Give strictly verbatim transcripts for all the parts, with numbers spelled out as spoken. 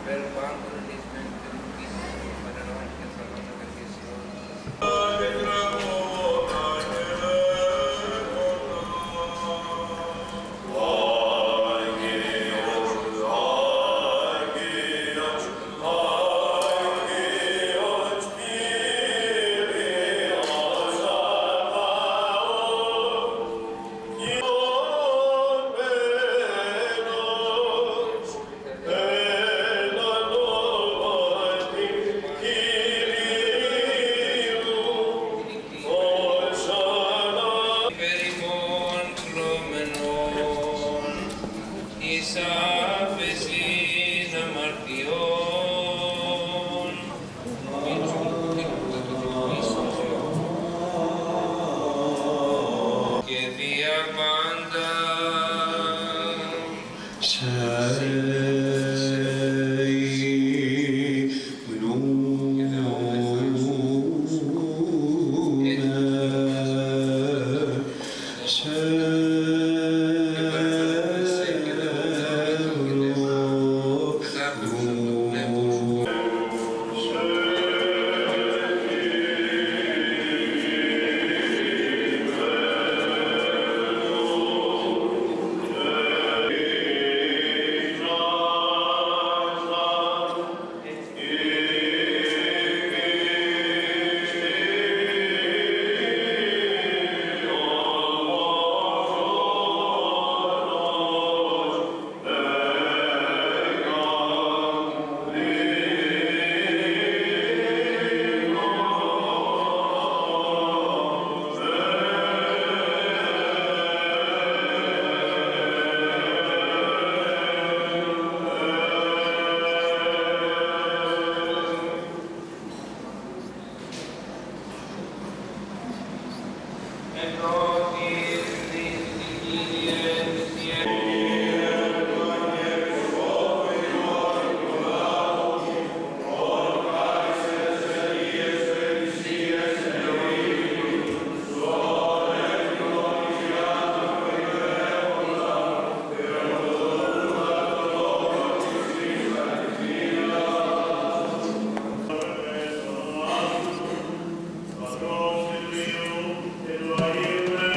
Amen.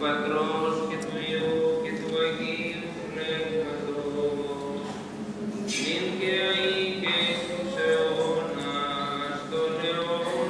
Πατρός και του Υιού και του Αγίου Πνεύματος, νυν και αεί και εις τους αιώνας των αιώνων.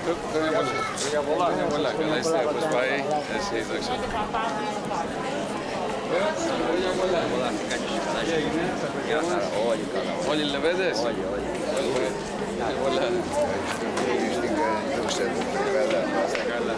Χρόνια πολλά, χρόνια πολλά. Καλά είστε, πώς πάει, εσύ, δόξα. Χρόνια πολλά. Πολλά, τι κάνεις, καλά είστε. Γεια χαρά, όλοι καλά. Όλοι λεβέντες. Όλοι, όλοι. Χρόνια πολλά. Στην δόξα του, καλά. Πάστε καλά.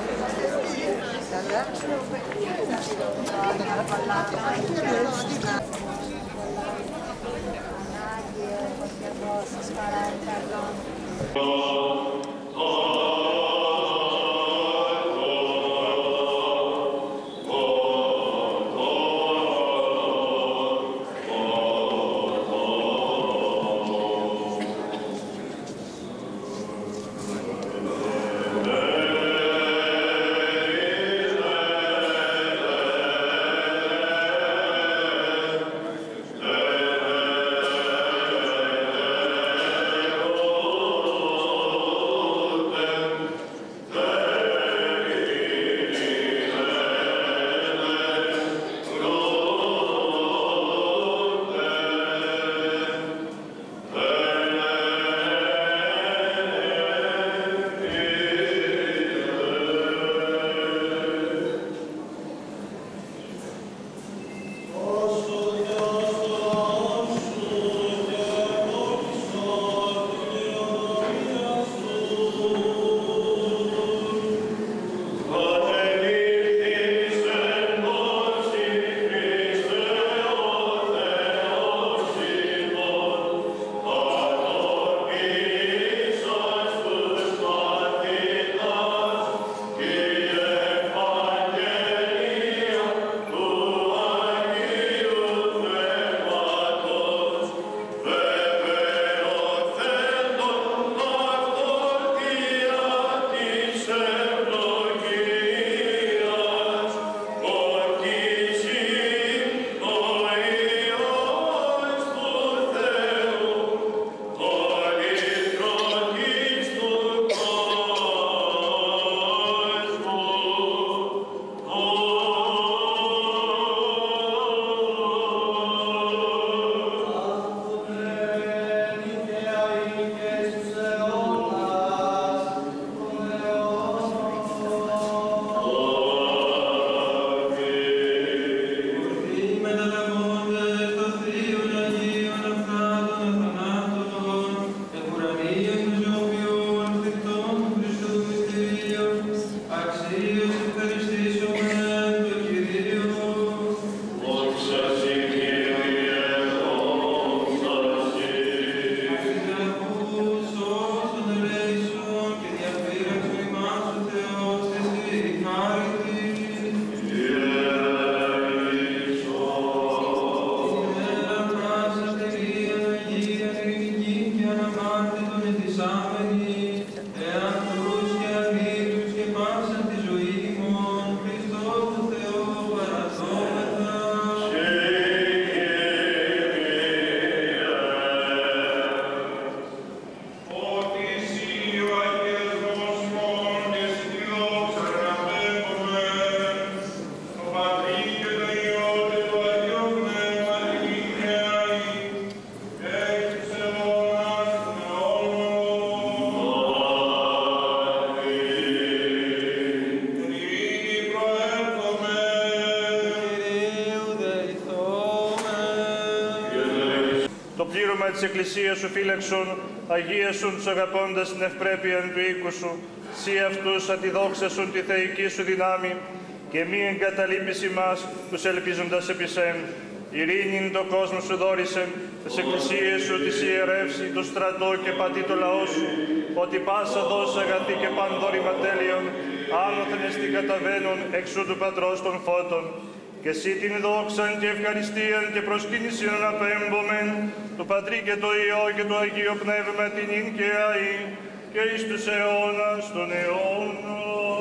Της Εκκλησίας σου φύλαξον, αγίασον τους αγαπώντας την ευπρέπεια του οίκου σου, σύ αυτούς αντιδόξασον τη θεϊκή σου δυνάμει, και μη εγκαταλείπεις ημάς τους ελπίζοντας επί σεν. Ειρήνην το κόσμο σου δόρισεν, τις εκκλησίες σου της ιερεύσει, το στρατό και πατή το λαό σου, ότι πάσα δόσα αγαθή και πανδόρημα τέλειον, άνωθεν εστί καταβαίνουν εξού του Πατρός των φώτων. Και εσύ την δόξαν και ευχαριστίαν και προσκύνησιν αναπέμπομεν, του Πατρί και το Υιό και το Αγίο Πνεύμα την ίν και αΐ, και εις τους αιώνας των αιώνων.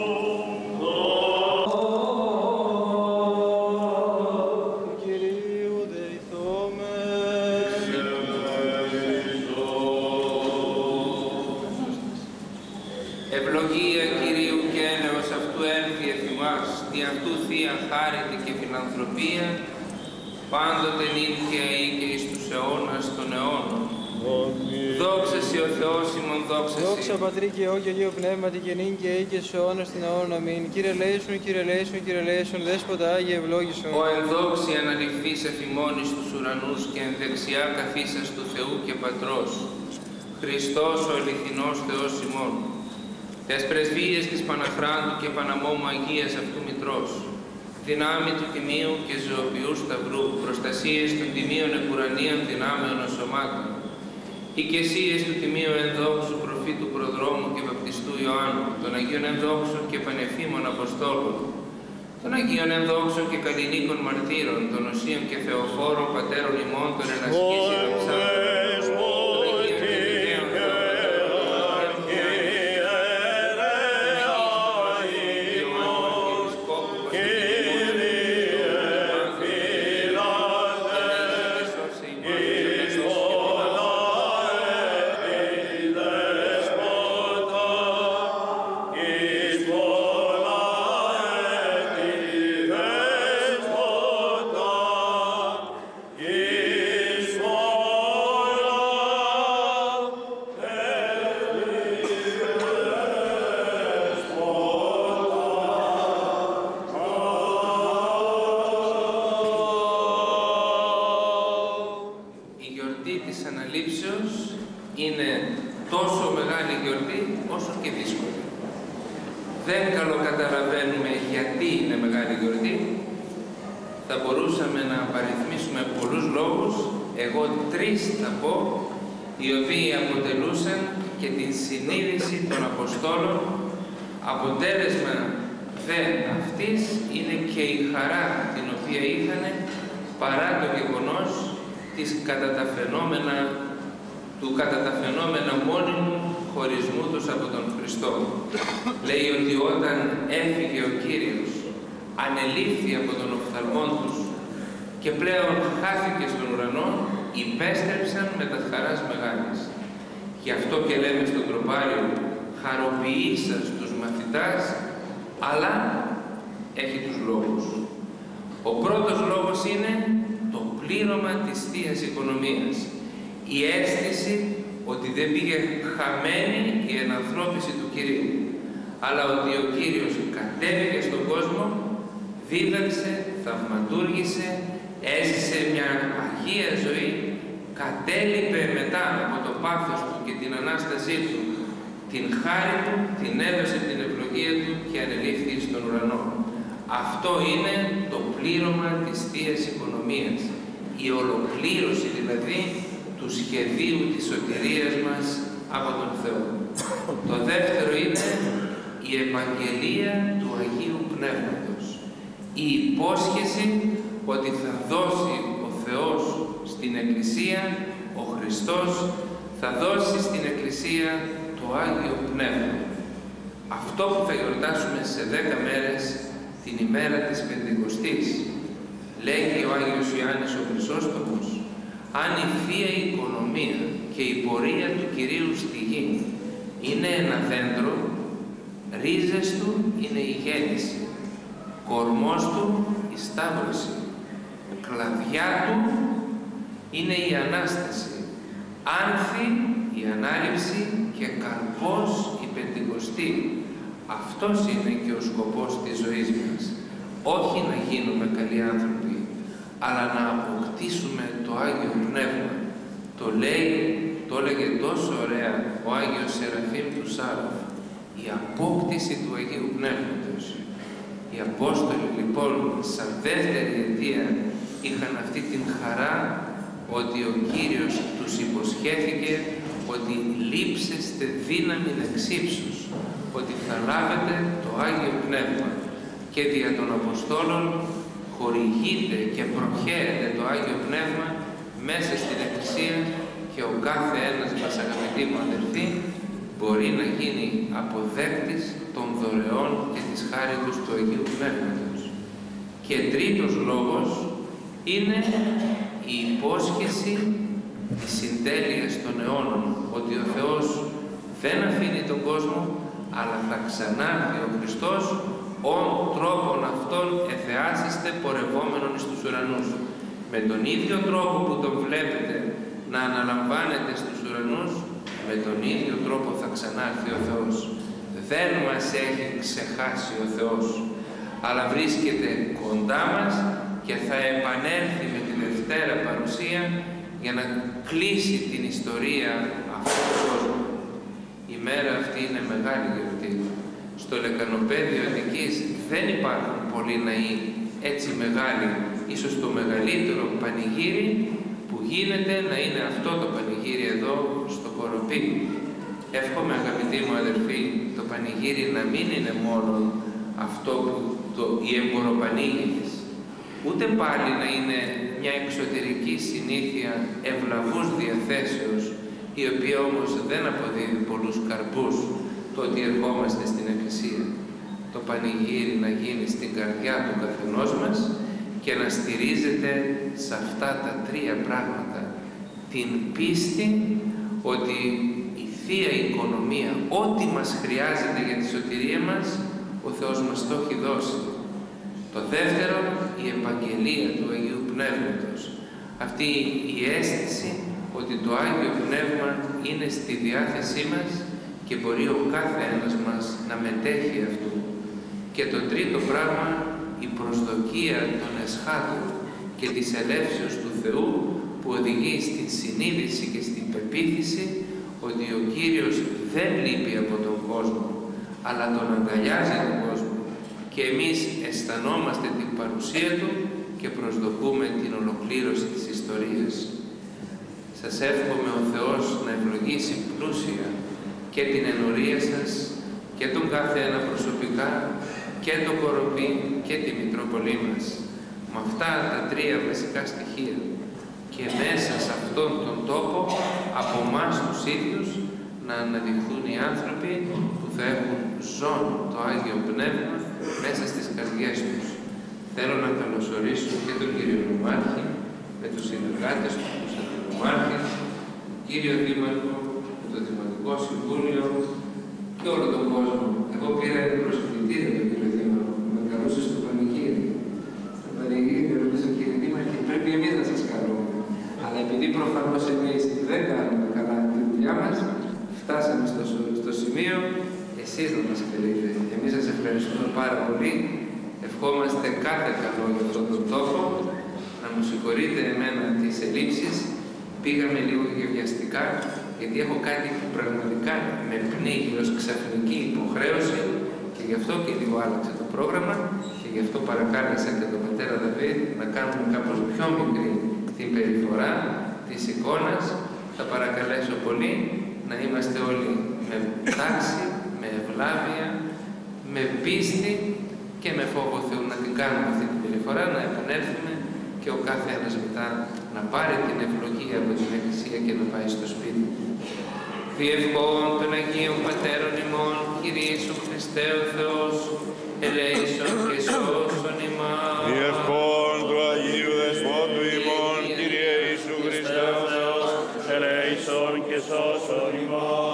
Κυρίου δεηθώμε. Ευλογία Κυρίου και έλεος αυτού έλθει εφημάς, τι αυτού θεία χάρητη και φιλανθρωπία, πάντοτε νυν και αεί και εις τους αιώνας των αιώνων. Αμήν. Δόξα σοι ο Θεός ημών, δόξα σοι. Δόξα Πατρί και Υιό και Αγίο Πνεύματι και νυν και αεί και σε αιώνας την αιώνων. Αμήν. Κύριε λέησον, Κύριε λέησον, Κύριε λέησον, Δέσποτα Άγιε ευλόγησον. Ο ενδόξη αναληφθείς εφημών εις τους ουρανούς και εν δεξιά καθίσας του Θεού και Πατρός. Χριστός ο αληθινός Θεός ημών. Τες πρεσβείες της Παναχράντου και Παναμόμου Αγίας αυτού Μητρός. Δυνάμει του Τιμίου και Ζωοποιού Σταυρού, προστασίες των Τιμίων Επουρανίων δυνάμεων σωμάτων. Οικεσίες του Τιμίου Ενδόξου Προφήτου Προδρόμου και Βαπτιστού Ιωάννου, των Αγίων Ενδόξων και Πανεφήμων Αποστόλων, των Αγίων Ενδόξων και Καλλινίκων Μαρτύρων, των Οσίων και Θεοφόρων Πατέρων ημών, των Ενασκής Ιεροψάρων, οι οποίοι αποτελούσαν και την συνείδηση των Αποστόλων. Αποτέλεσμα δε αυτής είναι και η χαρά την οποία είχαν παρά το γεγονός της κατά τα φαινόμενα, του κατά τα φαινόμενα μόνιμου χωρισμού τους από τον Χριστό. Λέει ότι όταν έφυγε ο Κύριος, ανελήφθη από τον οφθαλμό τους και πλέον χάθηκε στον ουρανό, υπέστρεψαν με τα χαράς μεγάλης. Γι' αυτό και λέμε στον τροπάριο, χαροποιήσας τους μαθητάς, αλλά έχει τους λόγους. Ο πρώτος λόγος είναι το πλήρωμα της Θείας Οικονομίας. Η αίσθηση ότι δεν πήγε χαμένη η ενανθρώπιση του Κυρίου, αλλά ότι ο Κύριος κατέβηκε στον κόσμο, δίδαξε, θαυματούργησε, έζησε μια Αγία ζωή, κατέλειπε μετά από το πάθος του και την Ανάστασή του την χάρη του, την έδωσε την ευλογία του και ανελήφθη στον ουρανό. Αυτό είναι το πλήρωμα της Θείας Οικονομίας, η ολοκλήρωση δηλαδή του σχεδίου της σωτηρίας μας από τον Θεό. Το δεύτερο είναι η επαγγελία του Αγίου Πνεύματος, η υπόσχεση ότι θα δώσει ο Θεός στην Εκκλησία, ο Χριστός θα δώσει στην Εκκλησία το Άγιο Πνεύμα. Αυτό που θα γιορτάσουμε σε δέκα μέρες, την ημέρα της Πεντηκοστής, λέγει ο Άγιος Ιωάννης ο Χρυσόστομος, αν η Θεία Οικονομία και η πορεία του Κυρίου στη γη είναι ένα δέντρο, ρίζες του είναι η γέννηση, κορμός του η σταύρωση, κλαδιά του είναι η Ανάσταση, άνθη η Ανάληψη και καρπός η Πεντηκοστή. Αυτός είναι και ο σκοπός της ζωής μας. Όχι να γίνουμε καλοί άνθρωποι, αλλά να αποκτήσουμε το Άγιο Πνεύμα. Το λέει, το έλεγε τόσο ωραία ο Άγιος Σεραφείμ του Σάροφ, η απόκτηση του Αγίου Πνεύματος. Οι Απόστολοι λοιπόν σαν δεύτερη αιτία είχαν αυτή την χαρά ότι ο Κύριος τους υποσχέθηκε ότι λείψεστε δύναμη εξύψους, ότι θα λάβετε το Άγιο Πνεύμα και δια των Αποστόλων χορηγείται και προχαίρεται το Άγιο Πνεύμα μέσα στην Εκκλησία και ο κάθε ένας μας, αγαπητοί μου αδελφοί, μπορεί να γίνει αποδέκτης των δωρεών και της χάριτος του Αγίου Πνεύματος. Και τρίτος λόγος είναι η υπόσχεση της συντέλειας των αιώνων, ότι ο Θεός δεν αφήνει τον κόσμο, αλλά θα ξανάρθει ο Χριστός, ον τρόπον αυτόν εθεάσιστε πορευόμενον εις τους ουρανούς. Με τον ίδιο τρόπο που τον βλέπετε να αναλαμβάνεται στους ουρανούς, με τον ίδιο τρόπο θα ξανάρθει ο Θεός. Δεν μας έχει ξεχάσει ο Θεός, αλλά βρίσκεται κοντά μας και θα επανέλθει με τη Δευτέρα παρουσία για να κλείσει την ιστορία αυτού του κόσμου. Η μέρα αυτή είναι μεγάλη γιορτή. Στο λεκανοπέδιο Αττικής δεν υπάρχουν πολλοί ναοί έτσι μεγάλοι. Ίσως το μεγαλύτερο πανηγύρι που γίνεται να είναι αυτό το πανηγύρι εδώ στο Κοροπή. Εύχομαι, αγαπητοί μου αδερφοί, το πανηγύρι να μην είναι μόνο αυτό που το, οι εμποροπανήγυρες, ούτε πάλι να είναι μια εξωτερική συνήθεια ευλαβούς διαθέσεως, η οποία όμως δεν αποδίδει πολλούς καρπούς το ότι ερχόμαστε στην Εκκλησία. Το πανηγύρι να γίνει στην καρδιά του καθενός μας και να στηρίζεται σε αυτά τα τρία πράγματα. Την πίστη ότι η Θεία Οικονομία, ό,τι μας χρειάζεται για τη σωτηρία μας, ο Θεός μας το έχει δώσει. Το δεύτερο, η επαγγελία του Αγίου Πνεύματος. Αυτή η αίσθηση ότι το Άγιο Πνεύμα είναι στη διάθεσή μας και μπορεί ο κάθε ένας μας να μετέχει αυτού. Και το τρίτο πράγμα, η προσδοκία των εσχάτων και της ελεύσεως του Θεού που οδηγεί στην συνείδηση και στην πεποίθηση ότι ο Κύριος δεν λείπει από τον κόσμο, αλλά τον αγκαλιάζει τον κόσμο και εμείς αισθανόμαστε την παρουσία Του και προσδοκούμε την ολοκλήρωση της ιστορίας. Σας εύχομαι ο Θεός να ευλογήσει πλούσια και την ενορία σας και τον κάθε ένα προσωπικά και το Κοροπή και τη Μητρόπολή μας. Με αυτά τα τρία βασικά στοιχεία και μέσα σε αυτόν τον τόπο από εμάς τους ίδιους να αναδειχθούν οι άνθρωποι που θα έχουν ζών το Άγιο Πνεύμα μέσα στις καρδιές τους. Θέλω να καλωσορίσω και τον κύριο Νομάρχη με τους συνεργάτες του, τους αντινομάρχες, τον κύριο Δήμαρχο, με το Δημοτικό Συμβούλιο και όλο τον κόσμο. Εγώ πήρα την προσκλητήρια του κύριο Δήμαρχο, που με καλούσε στο πανηγύρι. Στο πανηγύρι ρωτήσα, κύριε Δήμαρχε, πρέπει εμείς να σας καλούμε. Αλλά επειδή προφανώς εμείς δεν κάνουμε καλά τη δουλειά μας, φτάσαμε στο, στο σημείο εσείς να μας καλείτε. Εμείς σας ευχαριστούμε πάρα πολύ. Ευχόμαστε κάθε καλό για αυτόν τον τόπο. Να μου συγχωρείτε εμένα τις ελλείψεις. Πήγαμε λίγο γευιαστικά, γιατί έχω κάτι που πραγματικά με πνίγει ως ξαφνική υποχρέωση και γι' αυτό και λίγο άλλαξε το πρόγραμμα και γι' αυτό παρακάλεσα και τον πατέρα Δαβίδ να κάνουμε κάπως πιο μικρή την περιφορά της εικόνας. Θα παρακαλέσω πολύ να είμαστε όλοι με τάξη, με ευλάβεια, με πίστη και με φόβο Θεού να την κάνουμε αυτή την περιφορά, να επανέλθουμε και ο κάθε ένας μετά να πάρει την ευλογία από την Εκκλησία και να πάει στο σπίτι. Διευχών των Αγίων Πατέρων ημών, Κύριε Ιησού Χριστέ ο Θεός, ελέησον και σώσον ημάς. Διευχών του Αγίου Δεσπότου ημών, Κύριε Ιησού Χριστέ ο Θεός, ελέησον και σώσον ημάς.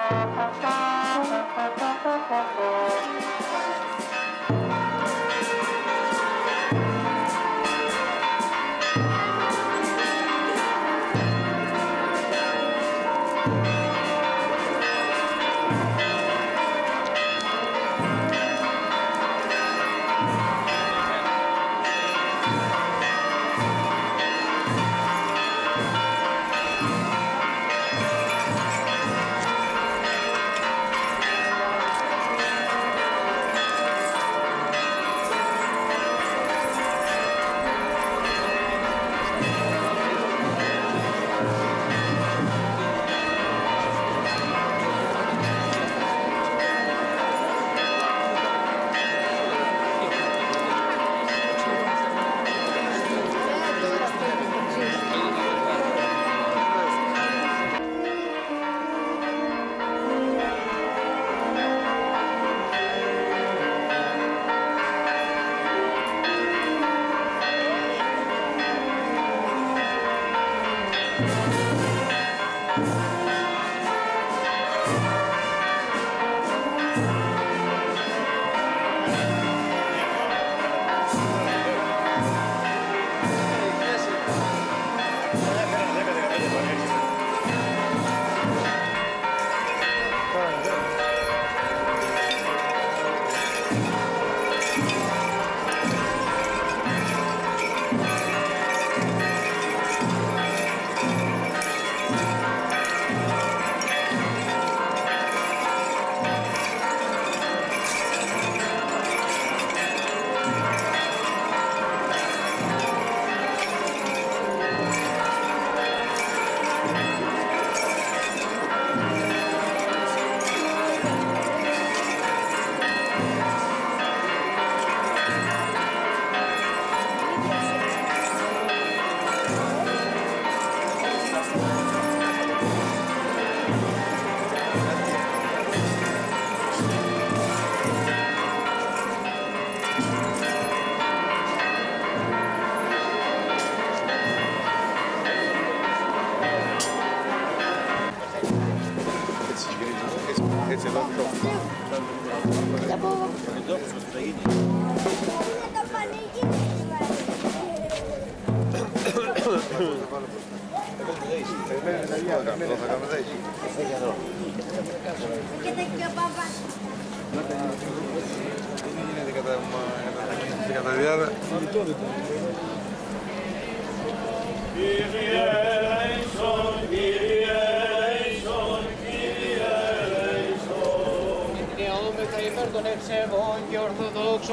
Υπέρ των ευσεβών και ορθοδόξων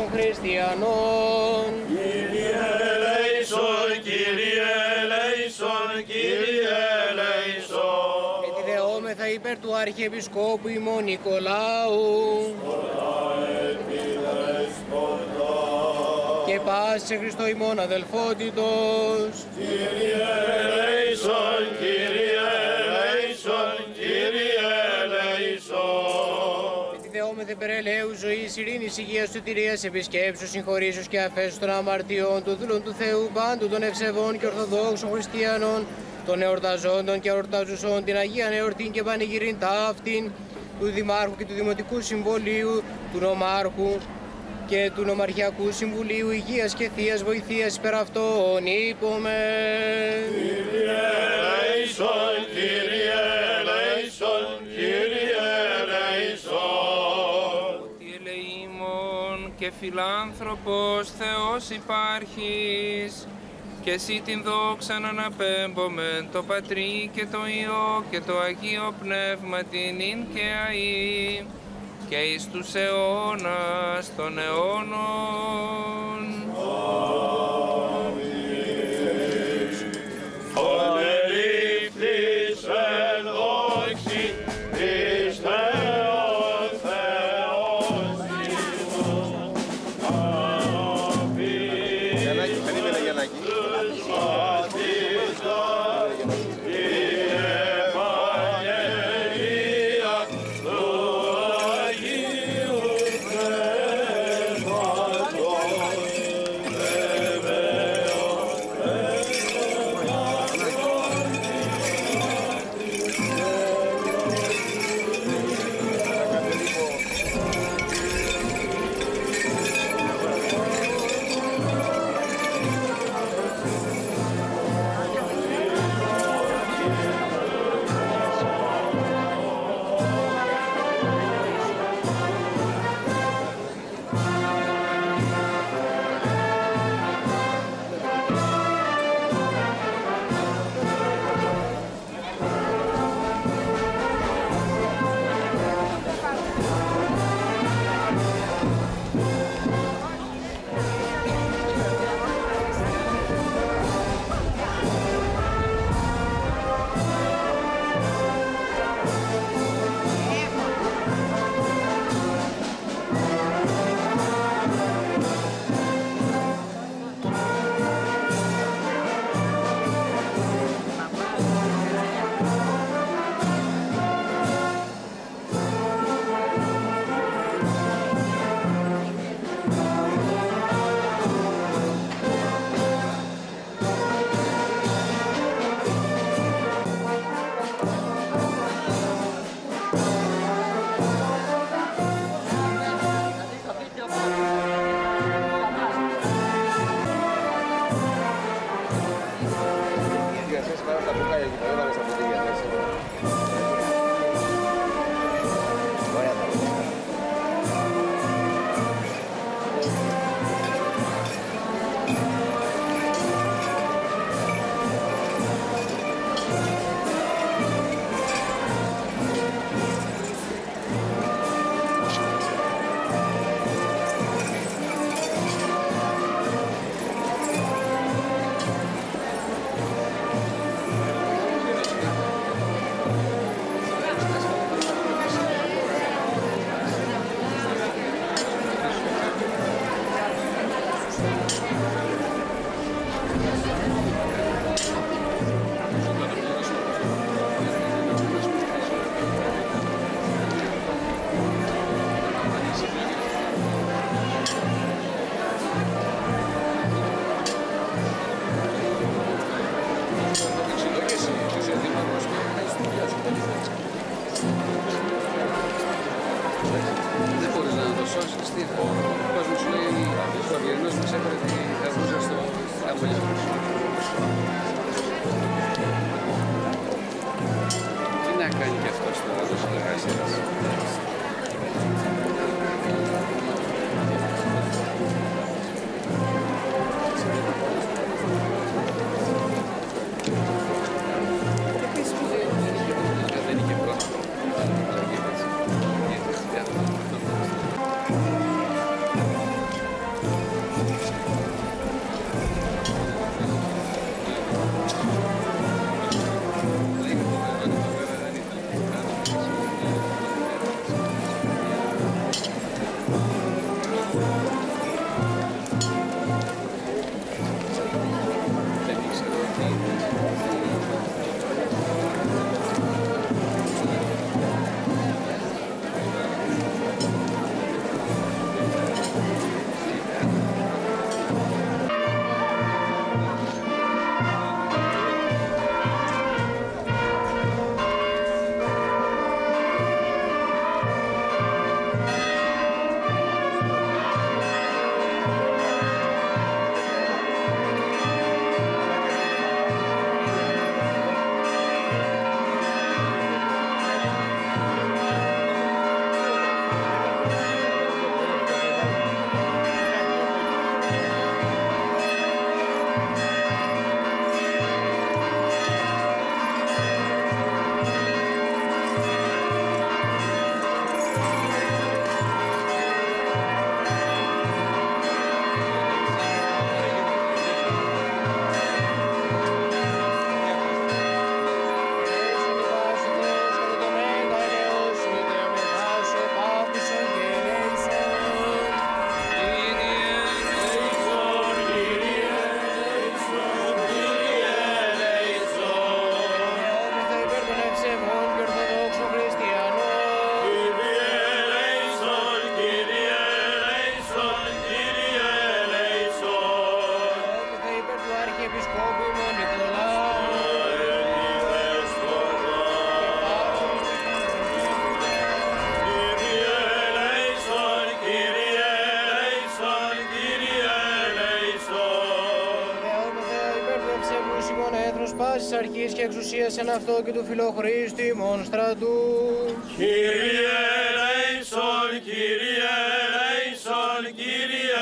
χριστιανών. Κύριε ελέησον, Κύριε ελέησον, Κύριε ελέησον. Ετιδεόμεθα υπέρ του Αρχιεπισκόπου ημών Νικολάου και πάση σε Χριστό ημών αδελφότητος. Κύριε ελέησον, Κύριε ελέησον, Κύριε ελέησον. Δεόμεθε περαιλαίου ζωής, ειρήνης, υγείας, σωτηρίας, επισκέψεως, συγχωρήσεως και αφέσεως των αμαρτιών, του δούλων του Θεού, πάντου των ευσεβών και ορθοδόξων χριστιανών, των εορταζόντων και εορταζουσών, την Αγία Εορτήν και πανηγυρήν ταύτην, του Δημάρχου και του Δημοτικού Συμβολίου, του Νομάρχου και του Νομαρχιακού Συμβουλίου Υγείας και Θείας Βοηθείας υπέρ αυτών, είπαμε. Κύριε ελέησον, Κύριε ελέησον, Κύριε ελέησον. Ότι ελεήμων και φιλάνθρωπος Θεός υπάρχεις, και εσύ την δόξαν αναπέμπομεν το Πατρί και το Υιό και το Αγίο Πνεύμα την ίν και αΐ και εις τους αιώνας των αιώνων. Ολελήφθης εν δόξη εις Θεόν Θεός ημών αναπής. Γιαννάκη, περίμενε Γιαννάκη. Αγίου Πνεύματος τα μπουκάλια εκεί πέρα, στα ποτήρια. Ωραία τα μπουκάλια. Δεν μπορείς να το σώσεις, τι θα. Ο κόσμος σου λέει ο Αυγερινός μας έφερε τη γαζούζα στο αμπολιό. Τι να κάνει και αυτός τώρα, το συνεργασίας. πάσης αρχής και εξουσίας εν αυτό και του φιλοχρήστου ημών στρατού. Κύριε ελέησον, Κύριε ελέησον, Κύριε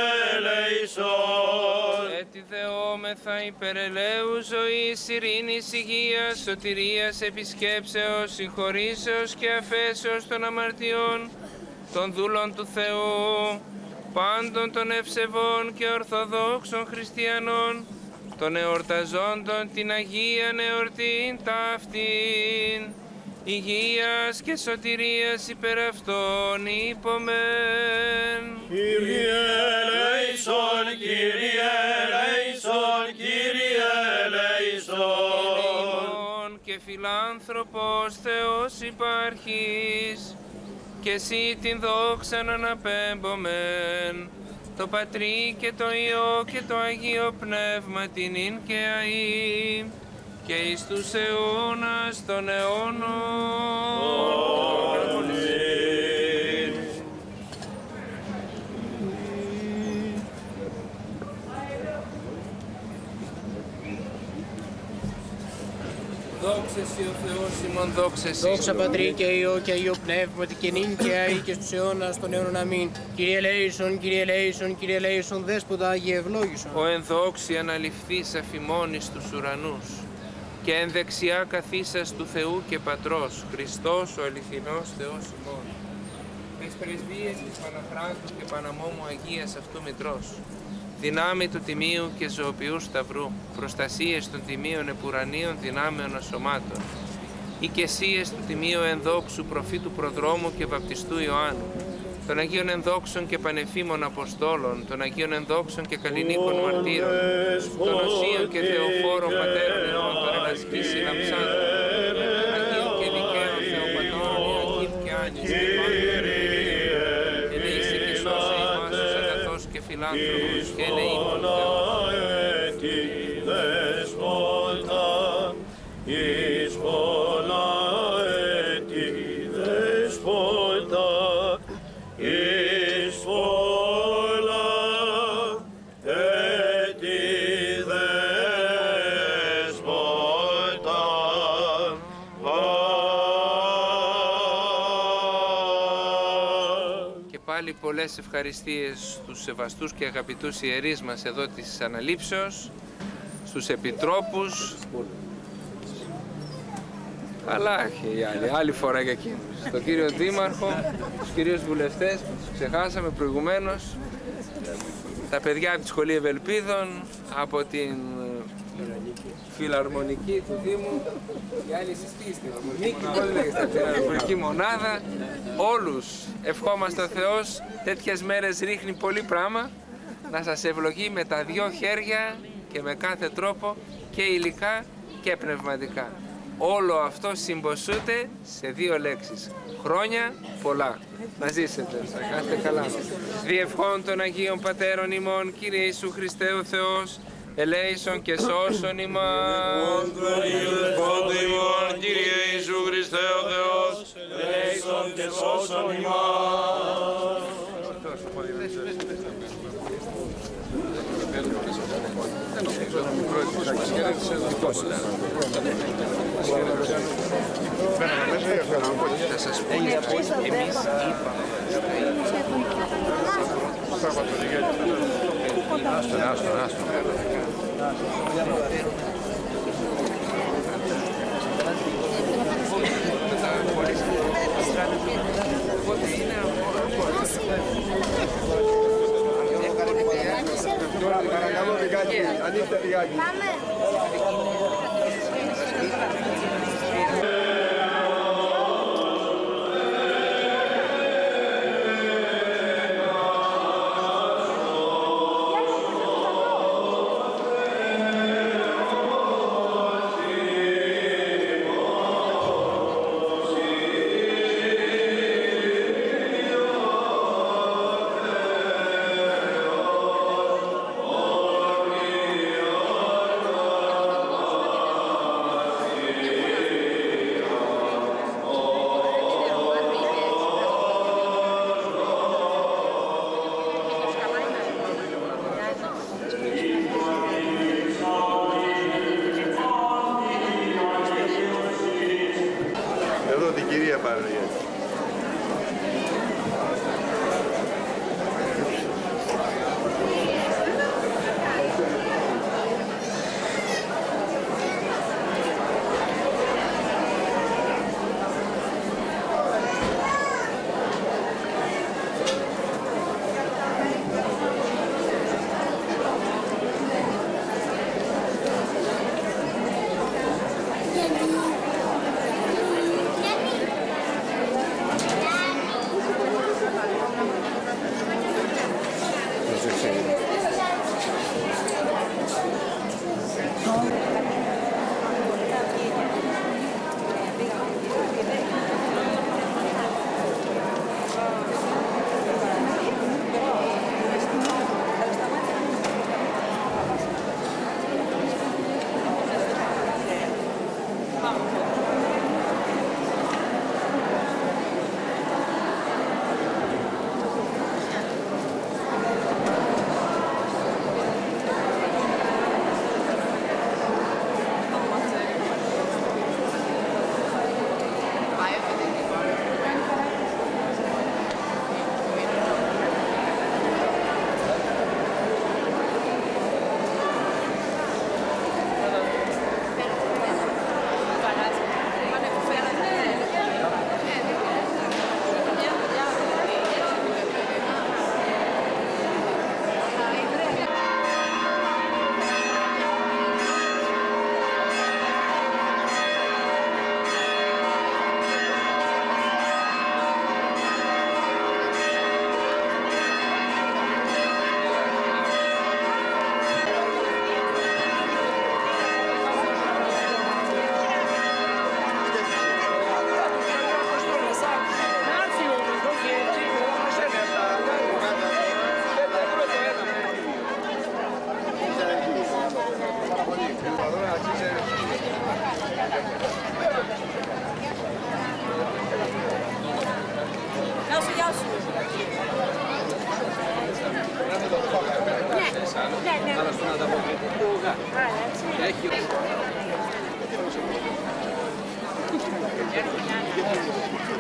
ελέησον. Έτσι δεόμεθα υπερελαίου ζωής, ειρήνης, υγείας, σωτηρίας, επισκέψεως, συγχωρήσεως και αφέσεως των αμαρτιών των δούλων του Θεού, πάντων των ευσεβών και ορθοδόξων χριστιανών, των εορταζόντων την Αγία εορτήν ταύτην, υγείας και σωτηρίας υπερ αυτών είπομεν. Κύριε ελέησον, Κύριε ελέησον, Κύριε ελέησον. Και φιλάνθρωπος Θεός υπάρχεις, και εσύ την δόξα να αναπέμπομεν, το Πατρί και το Υιό και το Αγίο Πνεύμα την ίν και αΐ και εις τους αιώνας των αιώνων. Δόξα Συ ο Θεός ημών, δόξα Συ. Δόξα Πατρί και Υιό και Αγίο Πνεύματι και νυν και αεί και στους αιώνας των αιώνων αμήν. Κύριε ελέησον, Κύριε ελέησον, Κύριε ελέησον, Δέσποτα Άγιε ευλόγησον. Ο εν δόξη αναληφθείς αφημών εις τους ουρανούς και εν δεξιά καθίσας του Θεού και Πατρός, Χριστός ο αληθινός Θεός ημών. Τις πρεσβείες της Παναχράντου και Παναμόμου Αγίας αυτού Μητρός, δυνάμει του Τιμίου και Ζωοποιού Σταυρού, προστασίες των Τιμίων Επουρανίων δυνάμεων ασωμάτων, οικεσίες του Τιμίου Ενδόξου Προφήτου Προδρόμου και Βαπτιστού Ιωάννου, των Αγίων Ενδόξων και Πανεφήμων Αποστόλων, των Αγίων Ενδόξων και Καλλινίκων Μαρτύρων, των Οσίων και Θεοφόρων Πατέρων ημών, των Ελασκής Συναψάντων, των Αγίων και Δικαίων Θεοπατώρων Ιωακήμ και Άνης και Πάντων, ελέησε και σώσε ημάς τους αγαθός και φιλάνθρωπους και ελεήμων Θεός. Πάλι πολλές ευχαριστίες στους σεβαστούς και αγαπητούς ιερείς μας εδώ της Αναλήψεως, στους επιτρόπους, αλλά και η άλλη, άλλη φορά για εκείνους, στον κύριο Δήμαρχο, τους κυρίους βουλευτές που τους ξεχάσαμε προηγουμένως, τα παιδιά από τη Σχολή Ευελπίδων, από την Φιλαρμονική του Δήμου, η άλλη συστήση στην Φιλαρμονική, πώς λέγεται, την Φιλαρμονική Μονάδα, όλους ευχόμαστε ο Θεός τέτοιες μέρες ρίχνει πολύ πράγμα, να σας ευλογεί με τα δυο χέρια και με κάθε τρόπο και υλικά και πνευματικά. Όλο αυτό συμποσούται σε δύο λέξεις. Χρόνια πολλά. Να ζήσετε, να κάνετε καλά. Διευχών των Αγίων Πατέρων ημών, Κύριε Ιησού Χριστέ ο Θεός, ελέησον και σώσον ημάς. Κύριε Ιησού Χριστέ ο Θεός, ελέησον και σώσον ημάς. Θα σας πω, εμείς είπαμε Άστον, άστον, άστον. Παρακαλώ λιγάκι, ανοίξτε λιγάκι. Εδώ την κυρία Παναγία.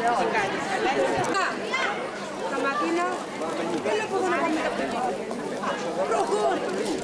Σταματίνα. Έλα από εδώ να πάμε. Προχώρη.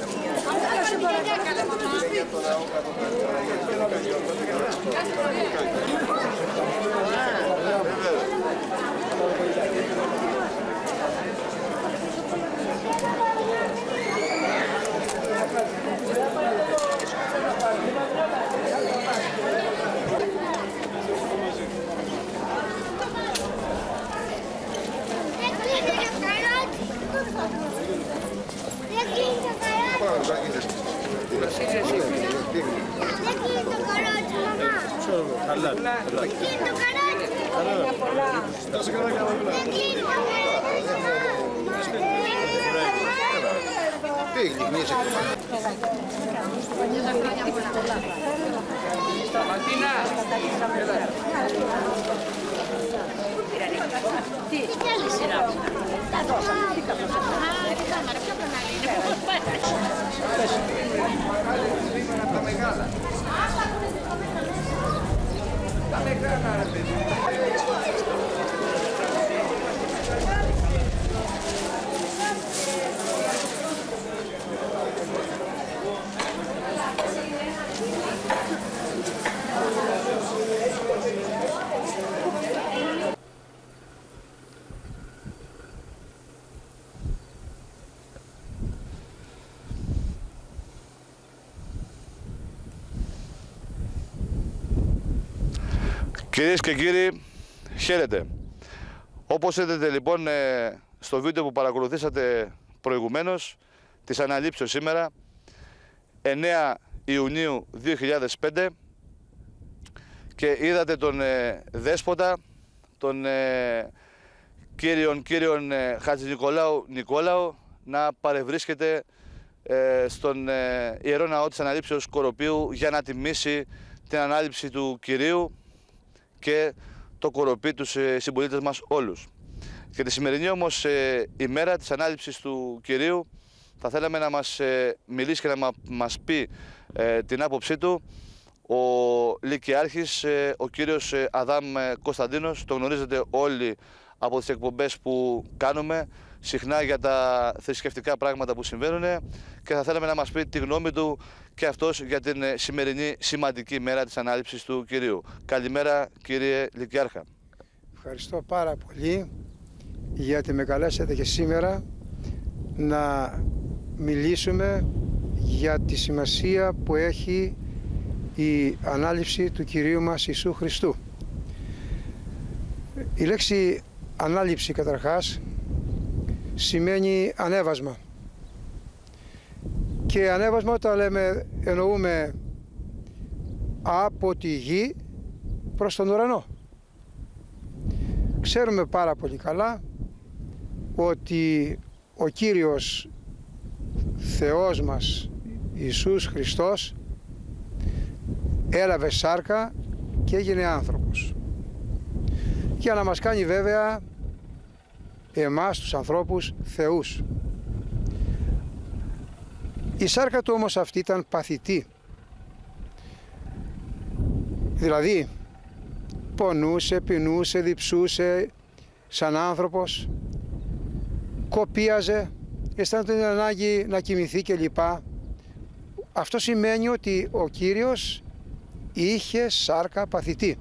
Σταματίνα! Τι άλλη σειρά. Τα δώσαμε. Τι καθόσαμε. Ποιο κανάλι είναι. Πώς πάτε. Τα μεγάλα. Τα μεγάλα, ρε παιδί. Κυρίες και κύριοι, χαίρετε. Όπως είδατε λοιπόν στο βίντεο που παρακολουθήσατε προηγουμένως, της αναλήψεως σήμερα, εννέα Ιουνίου δύο χιλιάδες πέντε, και είδατε τον ε, δέσποτα, τον ε, κύριον, κύριον ε, Χατζηνικολάου Νικόλαο να παρευρίσκεται ε, στον ε, Ιερό Ναό της Αναλήψεως Κοροπίου για να τιμήσει την ανάληψη του Κυρίου και το κοροπή τους ε, συμπολίτες μας όλους. Και τη σημερινή όμως ε, ημέρα της ανάληψης του Κυρίου θα θέλαμε να μας ε, μιλήσει και να μα, μας πει ε, την άποψή του ο Λυκειάρχης, ε, ο κύριος ε, Αδάμ ε, Κωνσταντίνος. Το γνωρίζετε όλοι από τις εκπομπές που κάνουμε συχνά για τα θρησκευτικά πράγματα που συμβαίνουν, και θα θέλαμε να μας πει τη γνώμη του και αυτός για την ε, σημερινή σημαντική μέρα της ανάληψης του Κυρίου. Καλημέρα κύριε Λυκειάρχα. Ευχαριστώ πάρα πολύ γιατί με καλέσατε και σήμερα να μιλήσουμε για τη σημασία που έχει η ανάληψη του Κυρίου μας Ιησού Χριστού. Η λέξη ανάληψη καταρχάς σημαίνει ανέβασμα, και ανέβασμα όταν λέμε εννοούμε από τη γη προς τον ουρανό. Ξέρουμε πάρα πολύ καλά ότι ο Κύριος Θεός μας Ιησούς Χριστός έλαβε σάρκα και έγινε άνθρωπος για να μας κάνει βέβαια εμάς τους ανθρώπους θεούς. Η σάρκα του όμως αυτή ήταν παθητή, δηλαδή πονούσε, πεινούσε, διψούσε σαν άνθρωπος, κοπίαζε, αισθάνεται την ανάγκη να κοιμηθεί κλπ. Αυτό σημαίνει ότι ο Κύριος είχε σάρκα παθητή.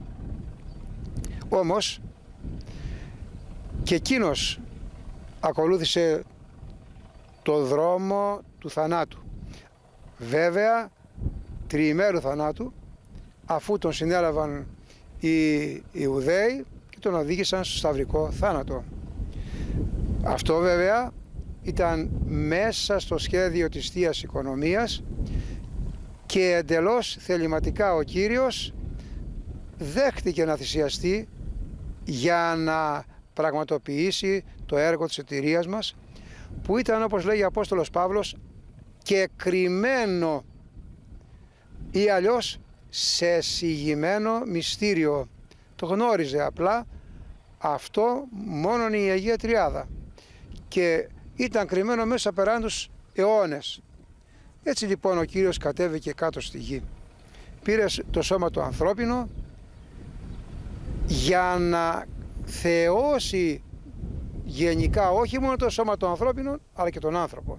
Όμως και εκείνος ακολούθησε το δρόμο του θανάτου. Βέβαια τριημέρου θανάτου, αφού τον συνέλαβαν οι Ιουδαίοι και τον οδήγησαν στο σταυρικό θάνατο. Αυτό βέβαια ήταν μέσα στο σχέδιο της Θείας Οικονομίας και εντελώς θεληματικά ο Κύριος δέχτηκε να θυσιαστεί για να πραγματοποιήσει το έργο της σωτηρίας μας, που ήταν, όπως λέγει ο Απόστολος Παύλος, και κρυμμένο ή αλλιώς σε συγγυμένο μυστήριο. Το γνώριζε απλά αυτό μόνον η Αγία Τριάδα και ήταν κρυμμένο μέσα περάν τους αιώνες. Έτσι λοιπόν ο Κύριος κατέβηκε κάτω στη γη, πήρε το σώμα του ανθρώπινο για να θεώσει γενικά όχι μόνο το σώμα των ανθρώπινων, αλλά και τον άνθρωπο.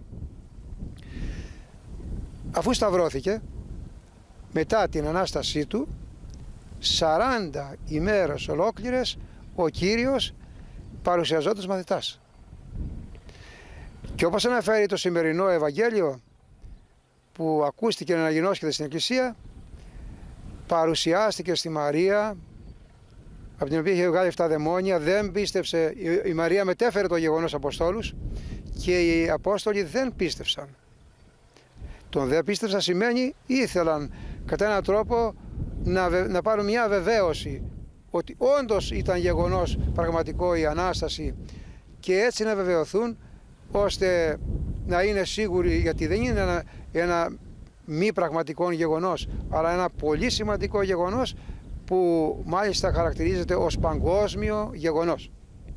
Αφού σταυρώθηκε, μετά την Ανάστασή του, σαράντα ημέρες ολόκληρες ο Κύριος παρουσιαζόταν μαθητάς. Και όπως αναφέρει το σημερινό Ευαγγέλιο που ακούστηκε να αναγινώσκεται στην Εκκλησία, παρουσιάστηκε στη Μαρία, από την οποία είχε βγάλει εφτά δαιμόνια, δεν πίστεψε, η Μαρία μετέφερε το γεγονός Αποστόλους και οι Απόστολοι δεν πίστευσαν. Τον δεν πίστευσαν σημαίνει ήθελαν κατά έναν τρόπο να, να πάρουν μια βεβαίωση ότι όντως ήταν γεγονός πραγματικό η Ανάσταση και έτσι να βεβαιωθούν ώστε να είναι σίγουροι, γιατί δεν είναι ένα, ένα μη πραγματικό γεγονός, αλλά ένα πολύ σημαντικό γεγονός που μάλιστα χαρακτηρίζεται ως παγκόσμιο γεγονός.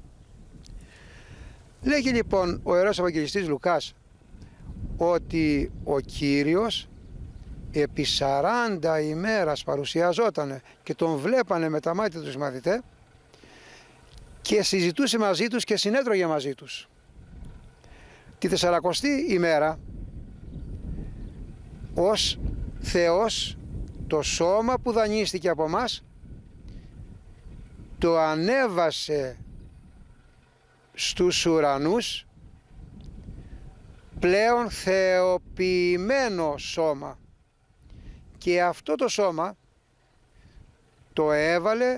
Λέγει λοιπόν ο Ιερός Ευαγγελιστής Λουκάς ότι ο Κύριος επί σαράντα ημέρας παρουσιαζόταν και τον βλέπανε με τα μάτια τους μαθητές και συζητούσε μαζί τους και συνέτρωγε μαζί τους. Τη τεσσαρακοστή ημέρα ως Θεός το σώμα που δανείστηκε από μας το ανέβασε στους ουρανούς πλέον θεοποιημένο σώμα, και αυτό το σώμα το έβαλε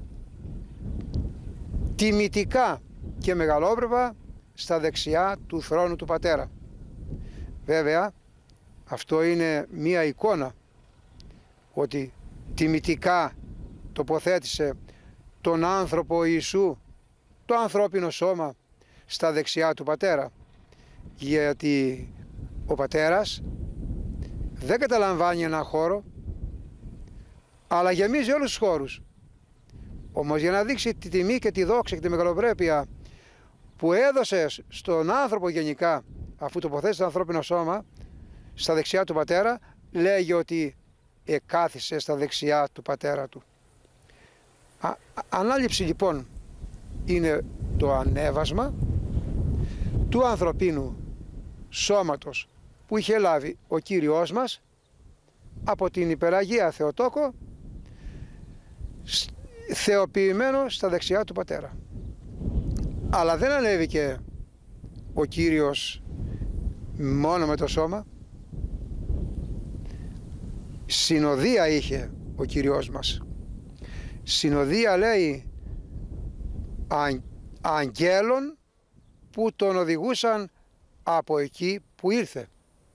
τιμητικά και μεγαλόπρεπα στα δεξιά του θρόνου του Πατέρα. Βέβαια αυτό είναι μία εικόνα ότι τιμητικά τοποθέτησε τον άνθρωπο Ιησού, το ανθρώπινο σώμα, στα δεξιά του Πατέρα, γιατί ο Πατέρας δεν καταλαμβάνει ένα χώρο αλλά γεμίζει όλους τους χώρους. Όμως για να δείξει τη τιμή και τη δόξα και τη μεγαλοπρέπεια που έδωσε στον άνθρωπο γενικά, αφού τοποθέτησε το ανθρώπινο σώμα στα δεξιά του Πατέρα, λέγει ότι εκάθισε στα δεξιά του Πατέρα του. Α, ανάληψη λοιπόν είναι το ανέβασμα του ανθρωπίνου σώματος που είχε λάβει ο Κύριος μας από την υπεραγία Θεοτόκο, θεοποιημένο στα δεξιά του Πατέρα. Αλλά δεν ανέβηκε ο Κύριος μόνο με το σώμα, συνοδεία είχε ο Κύριος μας. Συνοδεία λέει αν, αγγέλων που τον οδηγούσαν από εκεί που ήρθε.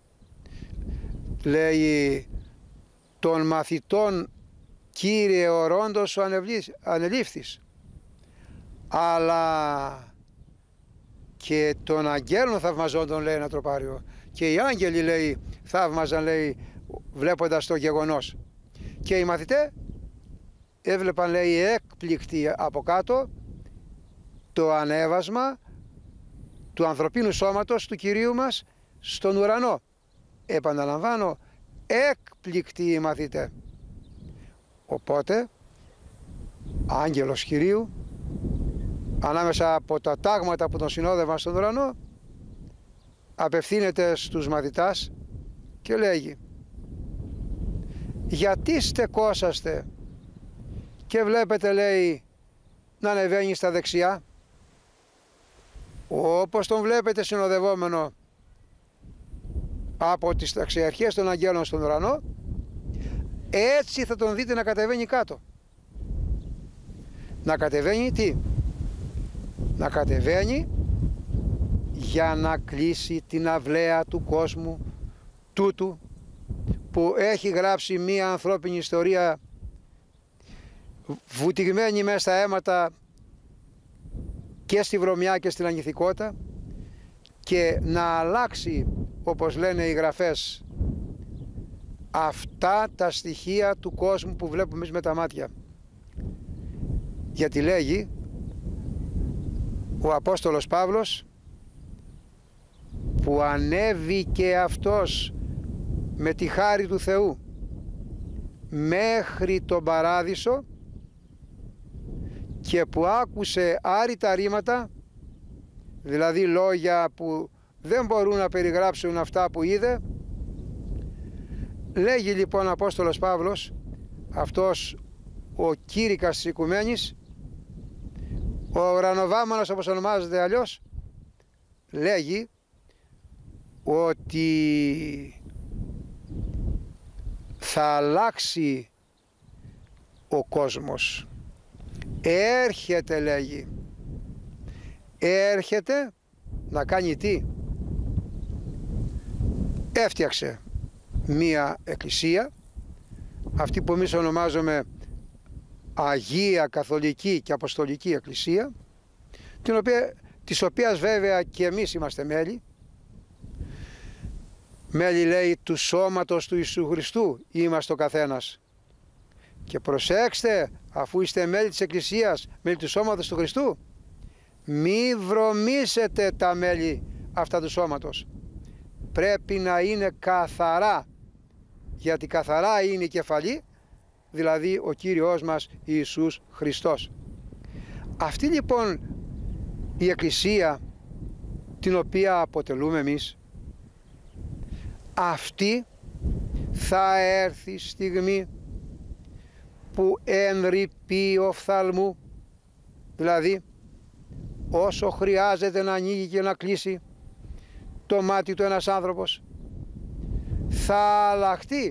Λέει των μαθητών Κύριε ορώντος σου ανελήφθης, αλλά και των αγγέλων θαυμαζόντων, λέει ένα τροπάριο, και οι άγγελοι λέει θαύμαζαν, λέει, βλέποντας το γεγονός, και οι μαθητές έβλεπαν, λέει, έκπληκτοι από κάτω το ανέβασμα του ανθρωπίνου σώματος του Κυρίου μας στον ουρανό. Επαναλαμβάνω, έκπληκτοι οι μαθητές. Οπότε άγγελος Κυρίου ανάμεσα από τα τάγματα που τον συνόδευαν στον ουρανό απευθύνεται στους μαθητάς και λέγει: γιατί στεκόσαστε και βλέπετε, λέει, να ανεβαίνει στα δεξιά, όπως τον βλέπετε συνοδευόμενο από τις ταξιαρχίες των αγγέλων στον ουρανό, έτσι θα τον δείτε να κατεβαίνει κάτω. Να κατεβαίνει τι? Να κατεβαίνει για να κλείσει την αυλαία του κόσμου τούτου που έχει γράψει μία ανθρώπινη ιστορία βουτυγμένη μέσα στα αίματα και στη βρωμιά και στην ανηθικότητα, και να αλλάξει, όπως λένε οι γραφές, αυτά τα στοιχεία του κόσμου που βλέπουμε εμείς με τα μάτια. Γιατί λέγει ο Απόστολος Παύλος, που ανέβηκε αυτός με τη χάρη του Θεού μέχρι τον παράδεισο και που άκουσε άρρητα ρήματα, δηλαδή λόγια που δεν μπορούν να περιγράψουν αυτά που είδε. Λέγει λοιπόν ο Απόστολος Παύλος, αυτός ο κήρυκας της οικουμένης, ο ουρανοβάμανος όπως ονομάζεται αλλιώς, λέγει ότι θα αλλάξει ο κόσμος. Έρχεται, λέγει, έρχεται να κάνει τι? Έφτιαξε μία εκκλησία, αυτή που εμείς ονομάζουμε Αγία Καθολική και Αποστολική Εκκλησία, την οποία, της οποίας βέβαια και εμείς είμαστε μέλη. Μέλη, λέει, του σώματος του Ιησού Χριστού είμαστε ο καθένας. Και προσέξτε, αφού είστε μέλη της Εκκλησίας, μέλη του σώματος του Χριστού, μη βρωμίσετε τα μέλη αυτά του σώματος. Πρέπει να είναι καθαρά, γιατί καθαρά είναι η κεφαλή, δηλαδή ο Κύριος μας Ιησούς Χριστός. Αυτή λοιπόν η Εκκλησία την οποία αποτελούμε εμείς, αυτή θα έρθει στιγμή που εν ρηπεί οφθαλμού, δηλαδή όσο χρειάζεται να ανοίγει και να κλείσει το μάτι του ένας άνθρωπος, θα αλλάχτεί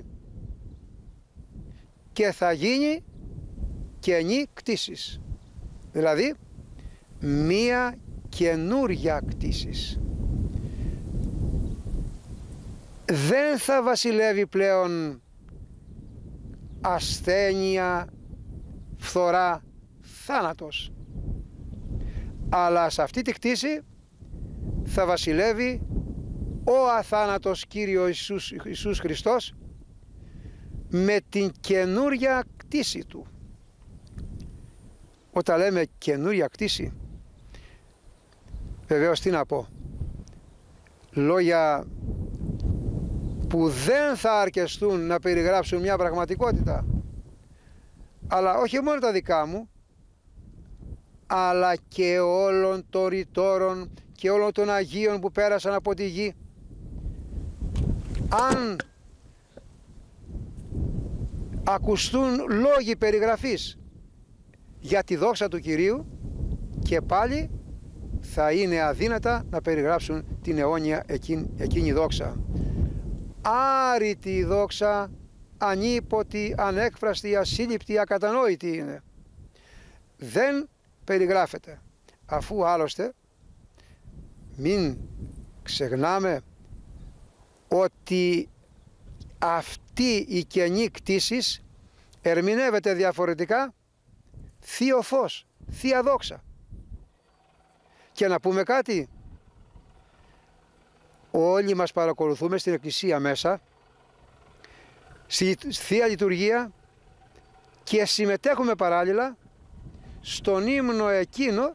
και θα γίνει καινή κτήσης, δηλαδή μία καινούρια κτήσης. Δεν θα βασιλεύει πλέον ασθένεια, φθορά, θάνατος, αλλά σε αυτή τη κτήση θα βασιλεύει ο αθάνατος Κύριος Ιησούς, Ιησούς Χριστός, με την καινούρια κτήση του. Όταν λέμε καινούρια κτήση, βεβαίως τι να πω, λόγια που δεν θα αρκεστούν να περιγράψουν μια πραγματικότητα, αλλά όχι μόνο τα δικά μου, αλλά και όλων των ρητόρων και όλων των Αγίων που πέρασαν από τη γη. Αν ακουστούν λόγοι περιγραφής για τη δόξα του Κυρίου, και πάλι θα είναι αδύνατα να περιγράψουν την αιώνια εκείνη, εκείνη δόξα. Άρρητη η δόξα, ανίποτη, ανέκφραστη, ασύλληπτη, ακατανόητη είναι. Δεν περιγράφεται, αφού άλλωστε μην ξεχνάμε ότι αυτή η καινή κτήσης ερμηνεύεται διαφορετικά θείο φως, θεία δόξα. Και να πούμε κάτι, όλοι μας παρακολουθούμε στην Εκκλησία μέσα, στη Θεία Λειτουργία, και συμμετέχουμε παράλληλα στον ύμνο εκείνο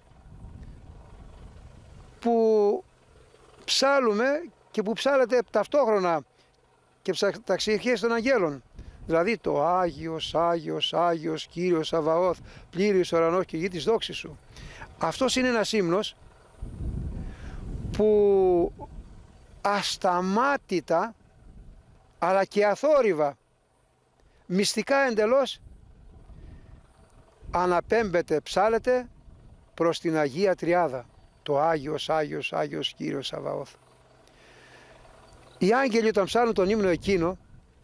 που ψάλουμε και που ψάλεται ταυτόχρονα και τα ψυχές των αγγέλων. Δηλαδή το Άγιος, Άγιος, Άγιος, Κύριος Σαβαώθ, πλήρης ουρανός και γη της δόξης σου. Αυτός είναι ένας ύμνος που ασταμάτητα αλλά και αθόρυβα, μυστικά εντελώς, αναπέμπεται, ψάλεται προς την Αγία Τριάδα, το Άγιος, Άγιος, Άγιος, Κύριος Σαβαώθ. Οι άγγελοι όταν ψάλουν τον ύμνο εκείνο,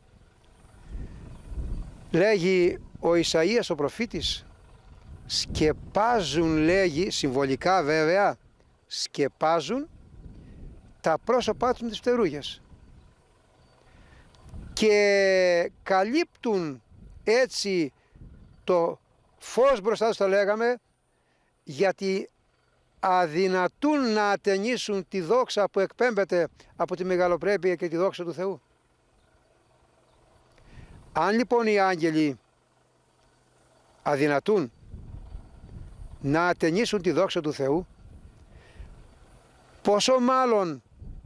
λέγει ο Ισαΐας ο προφήτης, σκεπάζουν, λέγει, συμβολικά βέβαια, σκεπάζουν τα πρόσωπά τους με τις φτερούγες και καλύπτουν έτσι το φως μπροστά τους, το λέγαμε, γιατί αδυνατούν να ατενίσουν τη δόξα που εκπέμπεται από τη μεγαλοπρέπεια και τη δόξα του Θεού. Αν λοιπόν οι άγγελοι αδυνατούν να ατενίσουν τη δόξα του Θεού, πόσο μάλλον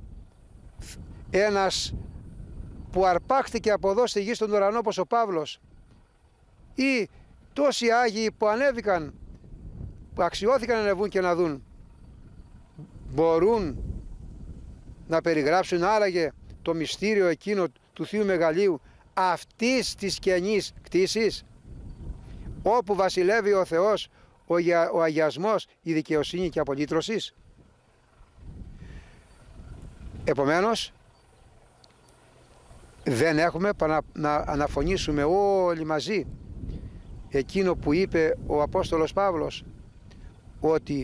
ένας που αρπάχτηκε από εδώ στη γη στον ουρανό όπως ο Παύλος, ή τόσοι Άγιοι που ανέβηκαν που αξιώθηκαν να ανεβούν και να δουν, μπορούν να περιγράψουν άραγε το μυστήριο εκείνο του Θείου Μεγαλείου αυτής της καινής κτήσης, όπου βασιλεύει ο Θεός, ο, ο αγιασμός, η δικαιοσύνη και η απολύτρωση. Επομένως, δεν έχουμε παρά να αναφωνήσουμε όλοι μαζί εκείνο που είπε ο Απόστολος Παύλος, ότι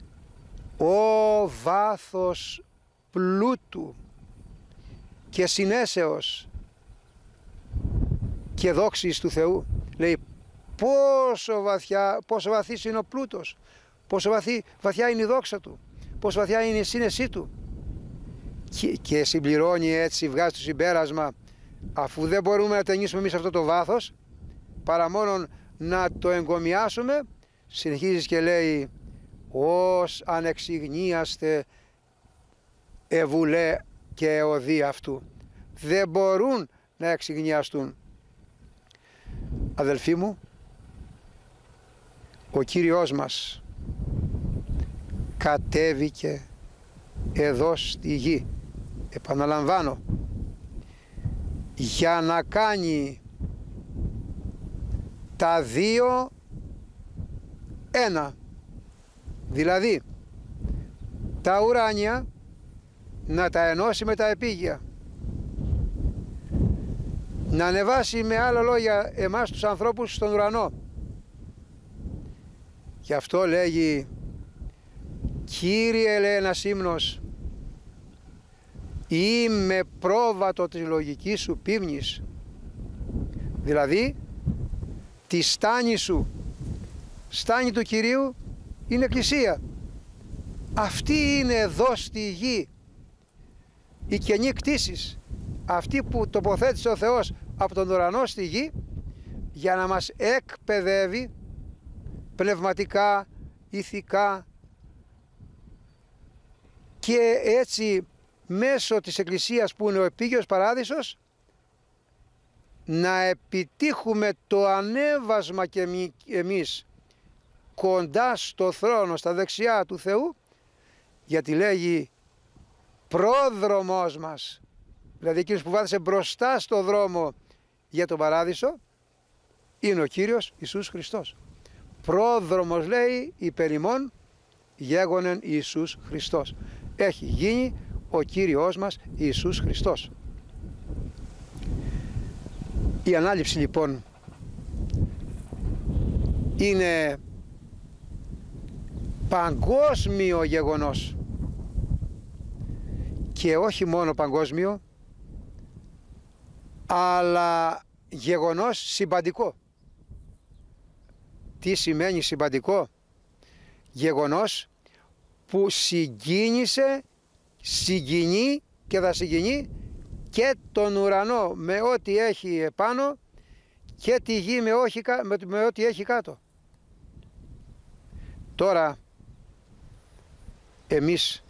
ο βάθος πλούτου και συνέσεως και δόξης του Θεού. Λέει πόσο, βαθιά, πόσο βαθύς είναι ο πλούτος, πόσο βαθύ, βαθιά είναι η δόξα του, πόσο βαθιά είναι η σύνεσή του. Και, και συμπληρώνει έτσι, βγάζει το συμπέρασμα, αφού δεν μπορούμε να ταινίσουμε εμείς αυτό το βάθος παρά μόνο να το εγκομιάσουμε, συνεχίζει και λέει ως ανεξιγνίαστε ευουλέ και εωδή αυτού. Δεν μπορούν να εξιγνιαστούν. Αδελφοί μου, ο Κύριος μας κατέβηκε εδώ στη γη, επαναλαμβάνω, για να κάνει τα δύο ένα, δηλαδή τα ουράνια να τα ενώσει με τα επίγεια, να ανεβάσει με άλλα λόγια εμάς τους ανθρώπους στον ουρανό. Γι' αυτό λέγει, Κύριε, λέει ένας ύμνος, είμαι πρόβατο της λογικής σου πίμνης, δηλαδή τη στάνη σου, στάνη του Κυρίου είναι εκκλησία. Αυτή είναι εδώ στη γη η καινή κτήσης, αυτή που τοποθέτησε ο Θεός από τον ουρανό στη γη για να μας εκπαιδεύει πνευματικά, ηθικά, και έτσι μέσω της εκκλησίας που είναι ο επίγειος παράδεισος να επιτύχουμε το ανέβασμα και εμείς κοντά στο θρόνο, στα δεξιά του Θεού, γιατί λέγει πρόδρομος μας, δηλαδή εκείνος που βάθησε μπροστά στο δρόμο για τον παράδεισο, είναι ο Κύριος Ιησούς Χριστός. Πρόδρομος, λέει, υπερ ημών γέγονεν Ιησούς Χριστός. Έχει γίνει ο Κύριος μας Ιησούς Χριστός. Η ανάληψη λοιπόν είναι παγκόσμιο γεγονός, και όχι μόνο παγκόσμιο, αλλά γεγονός συμπαντικό. Τι σημαίνει συμπαντικό? Γεγονός που συγκίνησε, συγκινεί και θα συγκινεί και τον ουρανό με ό,τι έχει επάνω και τη γη με, όχι, με, με ό,τι έχει κάτω. Τώρα εμείς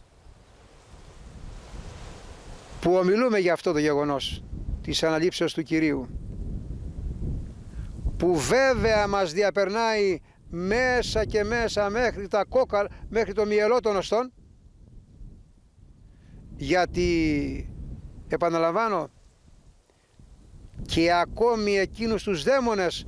που ομιλούμε για αυτό το γεγονός της αναλήψεως του Κυρίου, που βέβαια μας διαπερνάει μέσα και μέσα μέχρι τα κόκαλα, μέχρι το μυελό των οστών, γιατί επαναλαμβάνω, και ακόμη εκείνους τους δαίμονες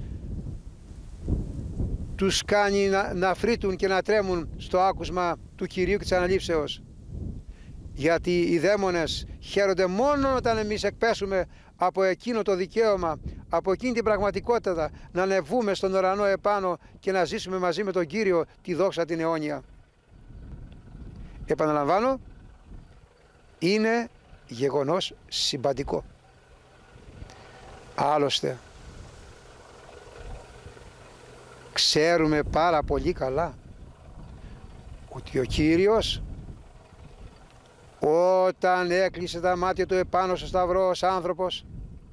τους κάνει να, να φρύτουν και να τρέμουν στο άκουσμα του Κυρίου και της αναλήψεως, γιατί οι δαίμονες χαίρονται μόνο όταν εμείς εκπέσουμε από εκείνο το δικαίωμα, από εκείνη την πραγματικότητα, να ανεβούμε στον ουρανό επάνω και να ζήσουμε μαζί με τον Κύριο τη δόξα την αιώνια. Επαναλαμβάνω, είναι γεγονός συμπαντικό. Άλλωστε ξέρουμε πάρα πολύ καλά ότι ο Κύριος, όταν έκλεισε τα μάτια του επάνω στο σταυρό ως άνθρωπος,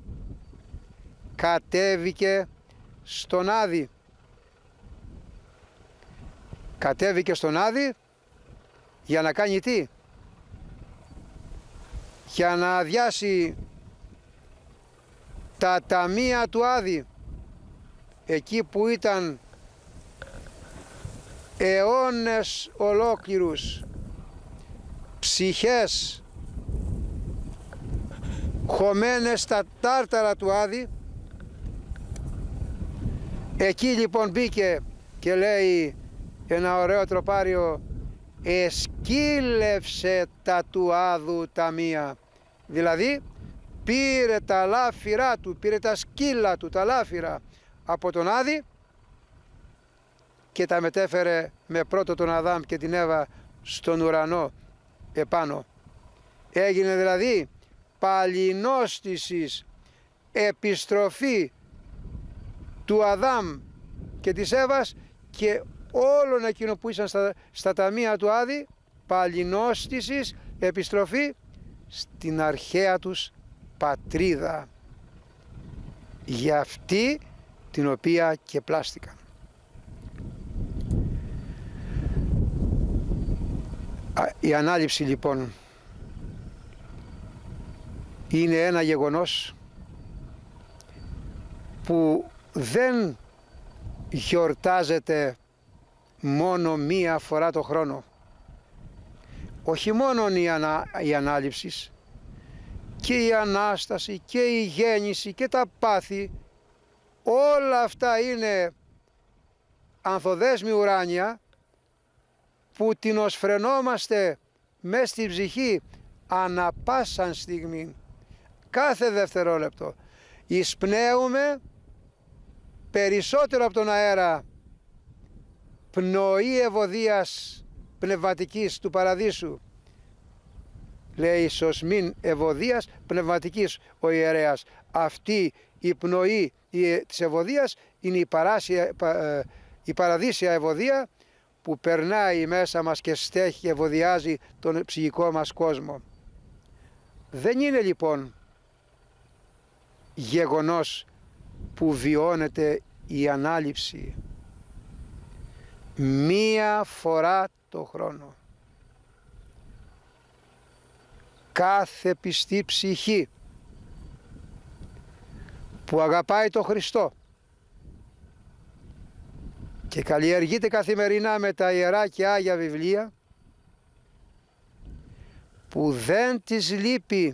κατέβηκε στον Άδη. Κατέβηκε στον Άδη για να κάνει τι? Για να αδειάσει τα ταμεία του Άδη, εκεί που ήταν αιώνες ολόκληρους, ψυχές χωμένες στα τάρταρα του Άδη. Εκεί λοιπόν μπήκε και λέει ένα ωραίο τροπάριο, εσκύλευσε τα του Άδου τα μία. Δηλαδή πήρε τα λάφυρά του, πήρε τα σκύλα του, τα λάφυρα από τον Άδη και τα μετέφερε με πρώτο τον Αδάμ και την Εύα στον ουρανό επάνω. Έγινε δηλαδή παλινόστησης, επιστροφή του Αδάμ και της Εύας και όλων εκείνων που ήσαν στα, στα ταμεία του Άδη, παλινόστησης, επιστροφή στην αρχαία τους πατρίδα, για αυτή την οποία και πλάστηκαν. Η ανάληψη λοιπόν είναι ένα γεγονός που δεν γιορτάζεται μόνο μία φορά το χρόνο. Όχι μόνο η, ανα, η ανάληψη και η Ανάσταση και η γέννηση και τα πάθη, όλα αυτά είναι ανθοδέσμοι ουράνια που την οσφρενόμαστε μες στην ψυχή ανα πάσαν στιγμή, κάθε δευτερόλεπτο. Εισπνέουμε περισσότερο από τον αέρα πνοή ευωδίας πνευματικής του παραδείσου. Λέει σωσμήν ευωδίας πνευματικής ο ιερέας. Αυτή η πνοή της ευωδίας είναι η, παράσια, η παραδείσια ευωδία που περνάει μέσα μας και στέχει και ευωδιάζει τον ψυχικό μας κόσμο. Δεν είναι λοιπόν γεγονός που βιώνεται η ανάληψη μία φορά το χρόνο. Κάθε πιστή ψυχή που αγαπάει τον Χριστό και καλλιεργείται καθημερινά με τα Ιερά και Άγια Βιβλία, που δεν της λείπει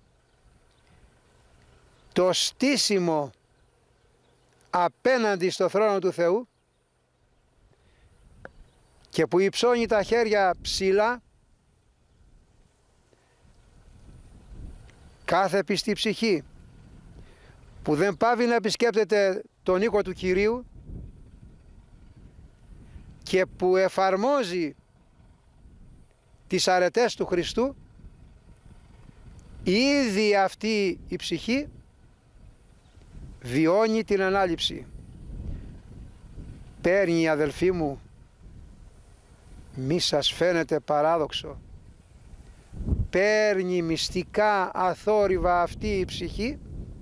το στήσιμο απέναντι στο θρόνο του Θεού και που υψώνει τα χέρια ψηλά, κάθε πιστή ψυχή που δεν πάβει να επισκέπτεται τον οίκο του Κυρίου και που εφαρμόζει τις αρετές του Χριστού, ήδη αυτή η ψυχή βιώνει την ανάληψη. Παίρνει, αδελφοί μου, μη σας φαίνεται παράδοξο, παίρνει μυστικά αθόρυβα αυτή η ψυχή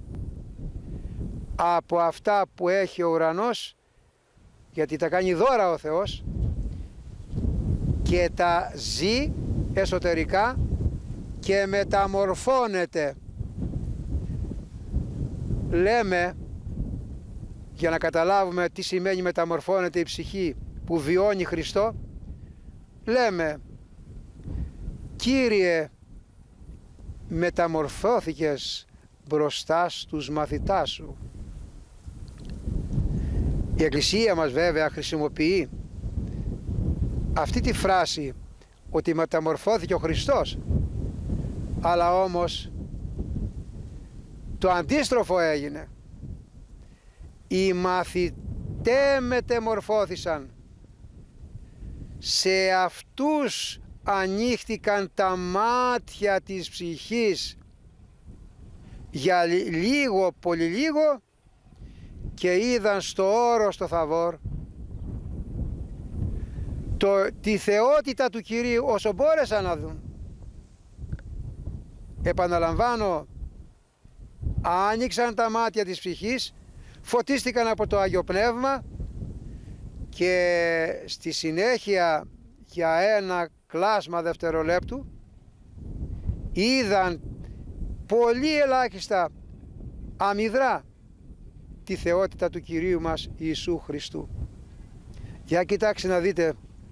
από αυτά που έχει ο ουρανός, γιατί τα κάνει δώρα ο Θεός και τα ζει εσωτερικά και μεταμορφώνεται. Λέμε, για να καταλάβουμε τι σημαίνει μεταμορφώνεται η ψυχή που βιώνει Χριστό, λέμε, Κύριε, μεταμορφώθηκες μπροστά στους μαθητάς σου. Η Εκκλησία μας βέβαια χρησιμοποιεί αυτή τη φράση ότι μεταμορφώθηκε ο Χριστός, αλλά όμως το αντίστροφο έγινε. Οι μαθητές μεταμορφώθησαν, σε αυτούς ανοίχτηκαν τα μάτια της ψυχής για λίγο, πολύ λίγο, και είδαν στο όρος το Θαβόρ το, τη θεότητα του Κυρίου όσο μπόρεσαν να δουν. Επαναλαμβάνω, άνοιξαν τα μάτια της ψυχής, φωτίστηκαν από το Άγιο Πνεύμα και στη συνέχεια για ένα κλάσμα δευτερολέπτου είδαν πολύ ελάχιστα αμυδρά τη θεότητα του Κυρίου μας Ιησού Χριστού. Για κοιτάξτε να δείτε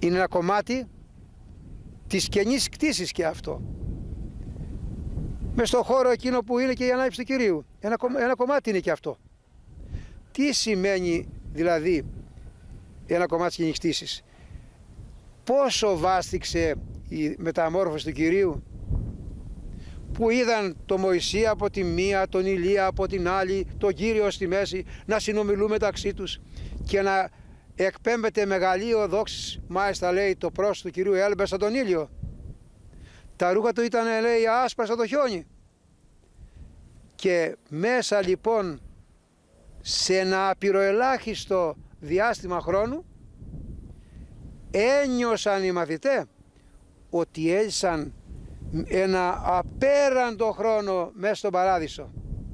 Είναι ένα κομμάτι της καινής κτήσης και αυτό. Μες στο χώρο εκείνο που είναι και η ανάληψη του Κυρίου. Ένα, ένα κομμάτι είναι και αυτό. Τι σημαίνει δηλαδή ένα κομμάτι της καινής κτήσης? Πόσο βάστηξε η μεταμόρφωση του Κυρίου, που είδαν το Μωυσή από τη μία, τον Ηλία από την άλλη, τον Κύριο στη μέση, να συνομιλούν μεταξύ τους και να εκπέμπεται μεγαλείο δόξης. Μάλιστα λέει το πρόσωπο του Κυρίου έλμπε σαν τον ήλιο. Τα ρούχα του ήταν, λέει, άσπρα σαν το χιόνι. Και μέσα λοιπόν σε ένα απειροελάχιστο διάστημα χρόνου ένιωσαν οι μαθητές ότι έζησαν ένα απέραντο χρόνο μέσα στον παράδεισο.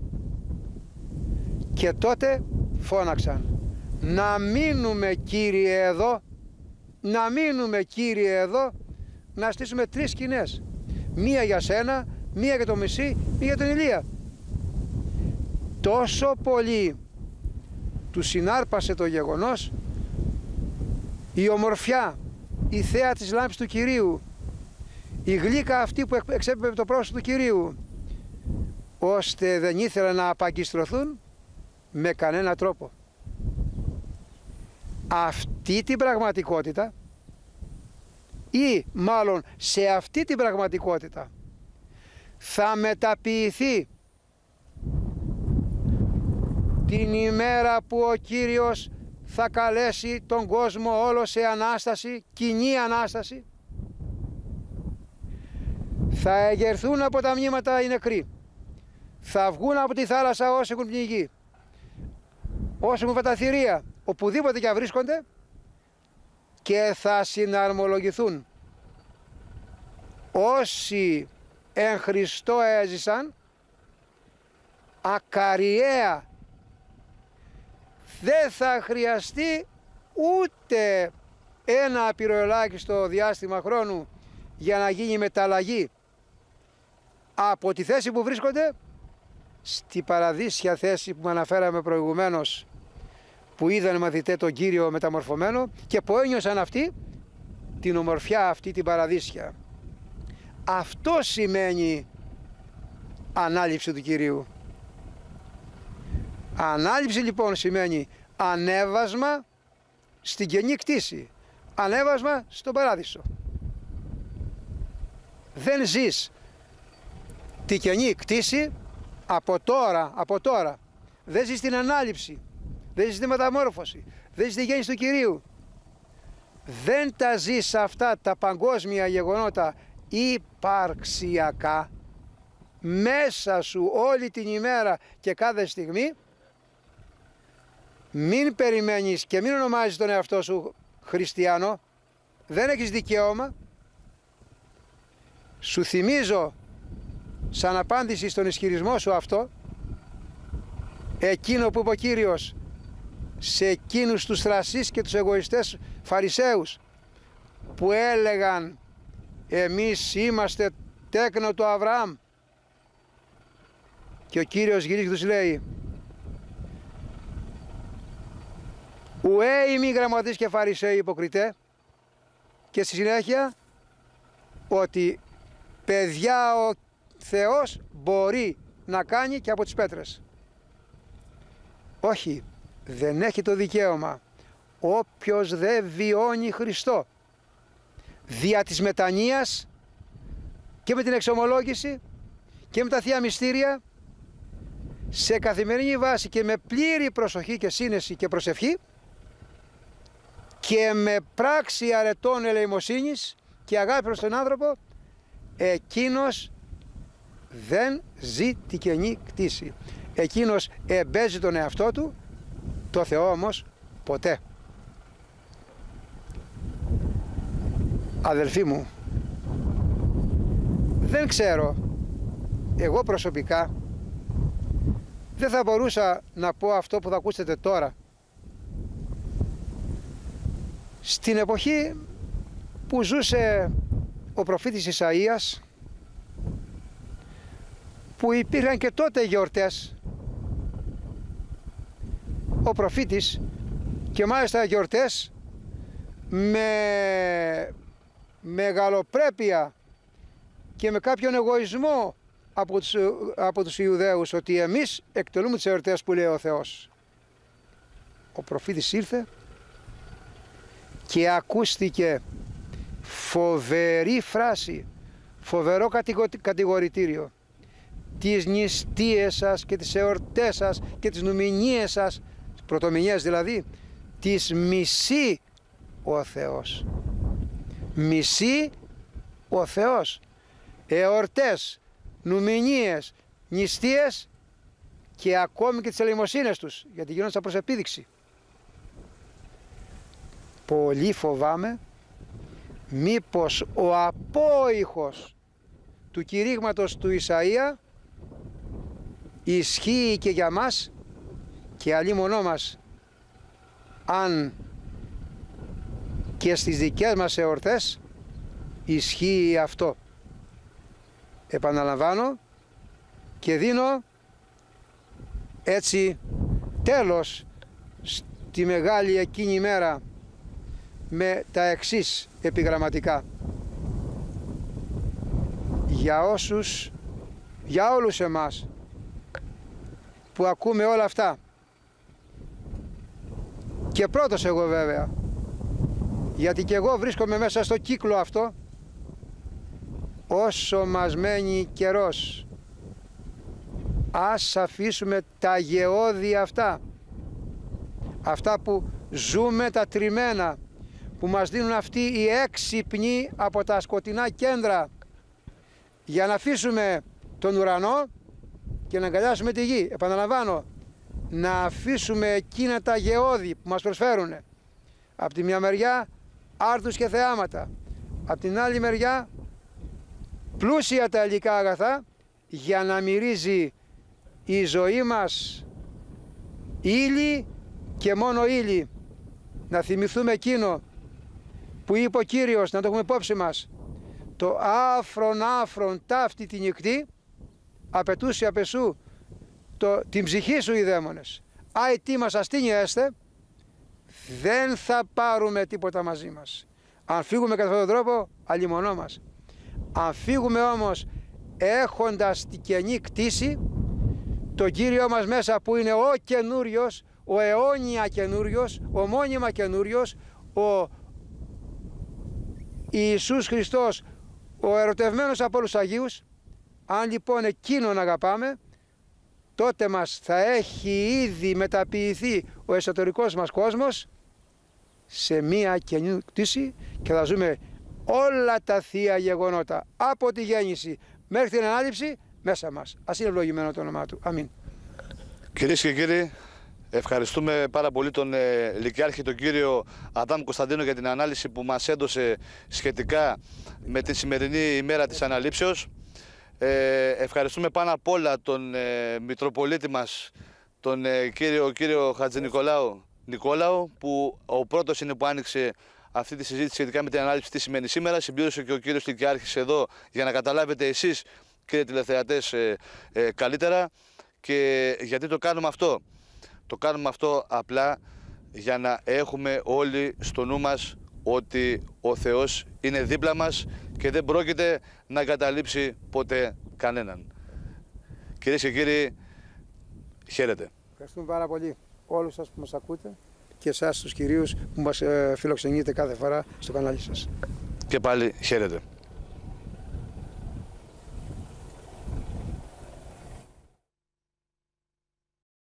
Και τότε φώναξαν, να μείνουμε Κύριε εδώ, να μείνουμε Κύριε εδώ, να στήσουμε τρεις σκηνές. Μία για σένα, μία για το Μωυσή, μία για τον Ηλία. Τόσο πολύ του συνάρπασε το γεγονός, η ομορφιά, η θέα της λάμπης του Κυρίου, η γλύκα αυτή που εξέπαιμπε το πρόσωπο του Κυρίου, ώστε δεν ήθελαν να απαγκιστρωθούν με κανένα τρόπο. Αυτή την πραγματικότητα, ή μάλλον σε αυτή την πραγματικότητα, θα μεταποιηθεί την ημέρα που ο Κύριος θα καλέσει τον κόσμο όλο σε Ανάσταση, κοινή Ανάσταση. Θα εγερθούν από τα μνήματα οι νεκροί, θα βγουν από τη θάλασσα όσοι έχουν πνιγεί, όσοι έχουν βαταθηρία, οπουδήποτε και βρίσκονται, και θα συναρμολογηθούν όσοι εν Χριστώ έζησαν ακαριέα. Δεν θα χρειαστεί ούτε ένα απειροελάχιστο διάστημα χρόνου για να γίνει μεταλλαγή από τη θέση που βρίσκονται στη παραδείσια θέση που αναφέραμε προηγουμένως, που είδαν οι μαθητές τον Κύριο μεταμορφωμένο και που ένιωσαν αυτοί την ομορφιά αυτή την παραδείσια. Αυτό σημαίνει ανάληψη του Κυρίου. Ανάληψη λοιπόν σημαίνει ανέβασμα στην καινή κτήση, ανέβασμα στον παράδεισο. Δεν ζεις τη καινή κτήση από τώρα, από τώρα. Δεν ζεις την ανάληψη, δεν ζεις τη μεταμόρφωση, δεν ζεις τη γέννηση του Κυρίου. Δεν τα ζεις αυτά τα παγκόσμια γεγονότα υπαρξιακά μέσα σου όλη την ημέρα και κάθε στιγμή. Μην περιμένεις και μην ονομάζεις τον εαυτό σου χριστιανό. Δεν έχεις δικαίωμα. Σου θυμίζω σαν απάντηση στον ισχυρισμό σου αυτό εκείνο που είπε ο Κύριος σε εκείνους τους θρασείς και τους εγωιστές Φαρισαίους που έλεγαν εμείς είμαστε τέκνο του Αβραάμ, και ο Κύριος γυρίζει και τους λέει ουέ ημί γραμματείς και Φαρισαίοι υποκριτέ, και στη συνέχεια ότι παιδιά ο Θεός μπορεί να κάνει και από τις πέτρες. Όχι, δεν έχει το δικαίωμα. Όποιος δεν βιώνει Χριστό δια της μετανοίας και με την εξομολόγηση και με τα Θεία Μυστήρια σε καθημερινή βάση και με πλήρη προσοχή και σύνεση και προσευχή και με πράξη αρετών ελεημοσύνης και αγάπη προς τον άνθρωπο, εκείνος δεν ζει τη καινή κτήση. Εκείνος εμπέζει τον εαυτό του, το Θεό όμως ποτέ. Αδελφοί μου, δεν ξέρω, εγώ προσωπικά δεν θα μπορούσα να πω αυτό που θα ακούσετε τώρα. Στην εποχή που ζούσε ο προφήτης Ισαΐας, που υπήρχαν και τότε γιορτές, ο προφήτης, και μάλιστα γιορτές με μεγαλοπρέπεια και με κάποιον εγωισμό από τους, από τους Ιουδαίους ότι εμείς εκτελούμε τις εορτές που λέει ο Θεός. Ο προφήτης ήρθε και ακούστηκε φοβερή φράση, φοβερό κατηγορητήριο. Τις νηστείες σας και τις εορτές σας και τις νουμηνίες σας, πρωτομηνιές δηλαδή, τις μισεί ο Θεός. Μισεί ο Θεός. Εορτές, νουμηνίες, νηστείες και ακόμη και τις ελεημοσύνες τους, γιατί γίνονται σαν προς επίδειξη. Πολύ φοβάμαι μήπως ο απόϊχος του κηρύγματος του Ισαΐα ισχύει και για μας και αλλήμονό μας, αν και στις δικές μας εορτές ισχύει αυτό. Επαναλαμβάνω και δίνω έτσι τέλος στη μεγάλη εκείνη μέρα με τα εξής επιγραμματικά. Για όσους, για όλους εμάς που ακούμε όλα αυτά, και πρώτος εγώ βέβαια, γιατί και εγώ βρίσκομαι μέσα στο κύκλο αυτό, όσο μας μένει καιρός ας αφήσουμε τα γεώδη αυτά, αυτά που ζούμε, τα τριμμένα που μας δίνουν αυτοί οι έξυπνοι από τα σκοτεινά κέντρα, για να αφήσουμε τον ουρανό και να αγκαλιάσουμε τη γη. Επαναλαμβάνω, να αφήσουμε εκείνα τα γεώδη που μας προσφέρουν. Από τη μια μεριά άρτους και θεάματα, από την άλλη μεριά πλούσια τα υλικά αγαθά, για να μυρίζει η ζωή μας ύλη και μόνο ύλη. Να θυμηθούμε εκείνο που είπε ο Κύριος, να το έχουμε υπόψη μας, το άφρον άφρον ταύτη τη νυχτή απαιτούσε απεσού το, την ψυχή σου οι δαίμονες. Άι τι μας αστήνει έστε, δεν θα πάρουμε τίποτα μαζί μας. Αν φύγουμε κατά αυτόν τον τρόπο, αλλημονό μας. Αν φύγουμε όμως έχοντας την καινή κτήση, τον Κύριο μας μέσα που είναι ο καινούριος, ο αιώνια καινούριος, ο μόνιμα καινούριος, ο Ιησούς Χριστός, ο ερωτευμένος από όλους Αγίους, αν λοιπόν εκείνον αγαπάμε, τότε μας θα έχει ήδη μεταποιηθεί ο εσωτερικός μας κόσμος σε μία καινή κτήση και θα ζούμε όλα τα θεία γεγονότα από τη γέννηση μέχρι την ανάληψη μέσα μας. Ας είναι ευλογημένο το όνομά του. Αμήν. Κυρίες και κύριοι, ευχαριστούμε πάρα πολύ τον ε, Λυκειάρχη, τον κύριο Αδάμ Κωνσταντίνο, για την ανάλυση που μας έδωσε σχετικά με τη σημερινή ημέρα της Αναλήψεως. Ε, ευχαριστούμε πάνω απ' όλα τον ε, Μητροπολίτη μας, τον ε, κύριο, κύριο Χατζηνικολάου Νικόλαο, που ο πρώτος είναι που άνοιξε αυτή τη συζήτηση σχετικά με την ανάληψη τι σημαίνει σήμερα. Συμπλήρωσε και ο κύριος Λυκειάρχης εδώ για να καταλάβετε εσείς, κύριοι τηλεθεατές, ε, ε, καλύτερα. Και γιατί το κάνουμε αυτό? Το κάνουμε αυτό απλά για να έχουμε όλοι στο νου μας ότι ο Θεός είναι δίπλα μας και δεν πρόκειται να εγκαταλείψει ποτέ κανέναν. Κυρίες και κύριοι, χαίρετε. Ευχαριστούμε πάρα πολύ όλους σας που μας ακούτε και εσάς τους κυρίους που μας φιλοξενείτε κάθε φορά στο κανάλι σας. Και πάλι χαίρετε.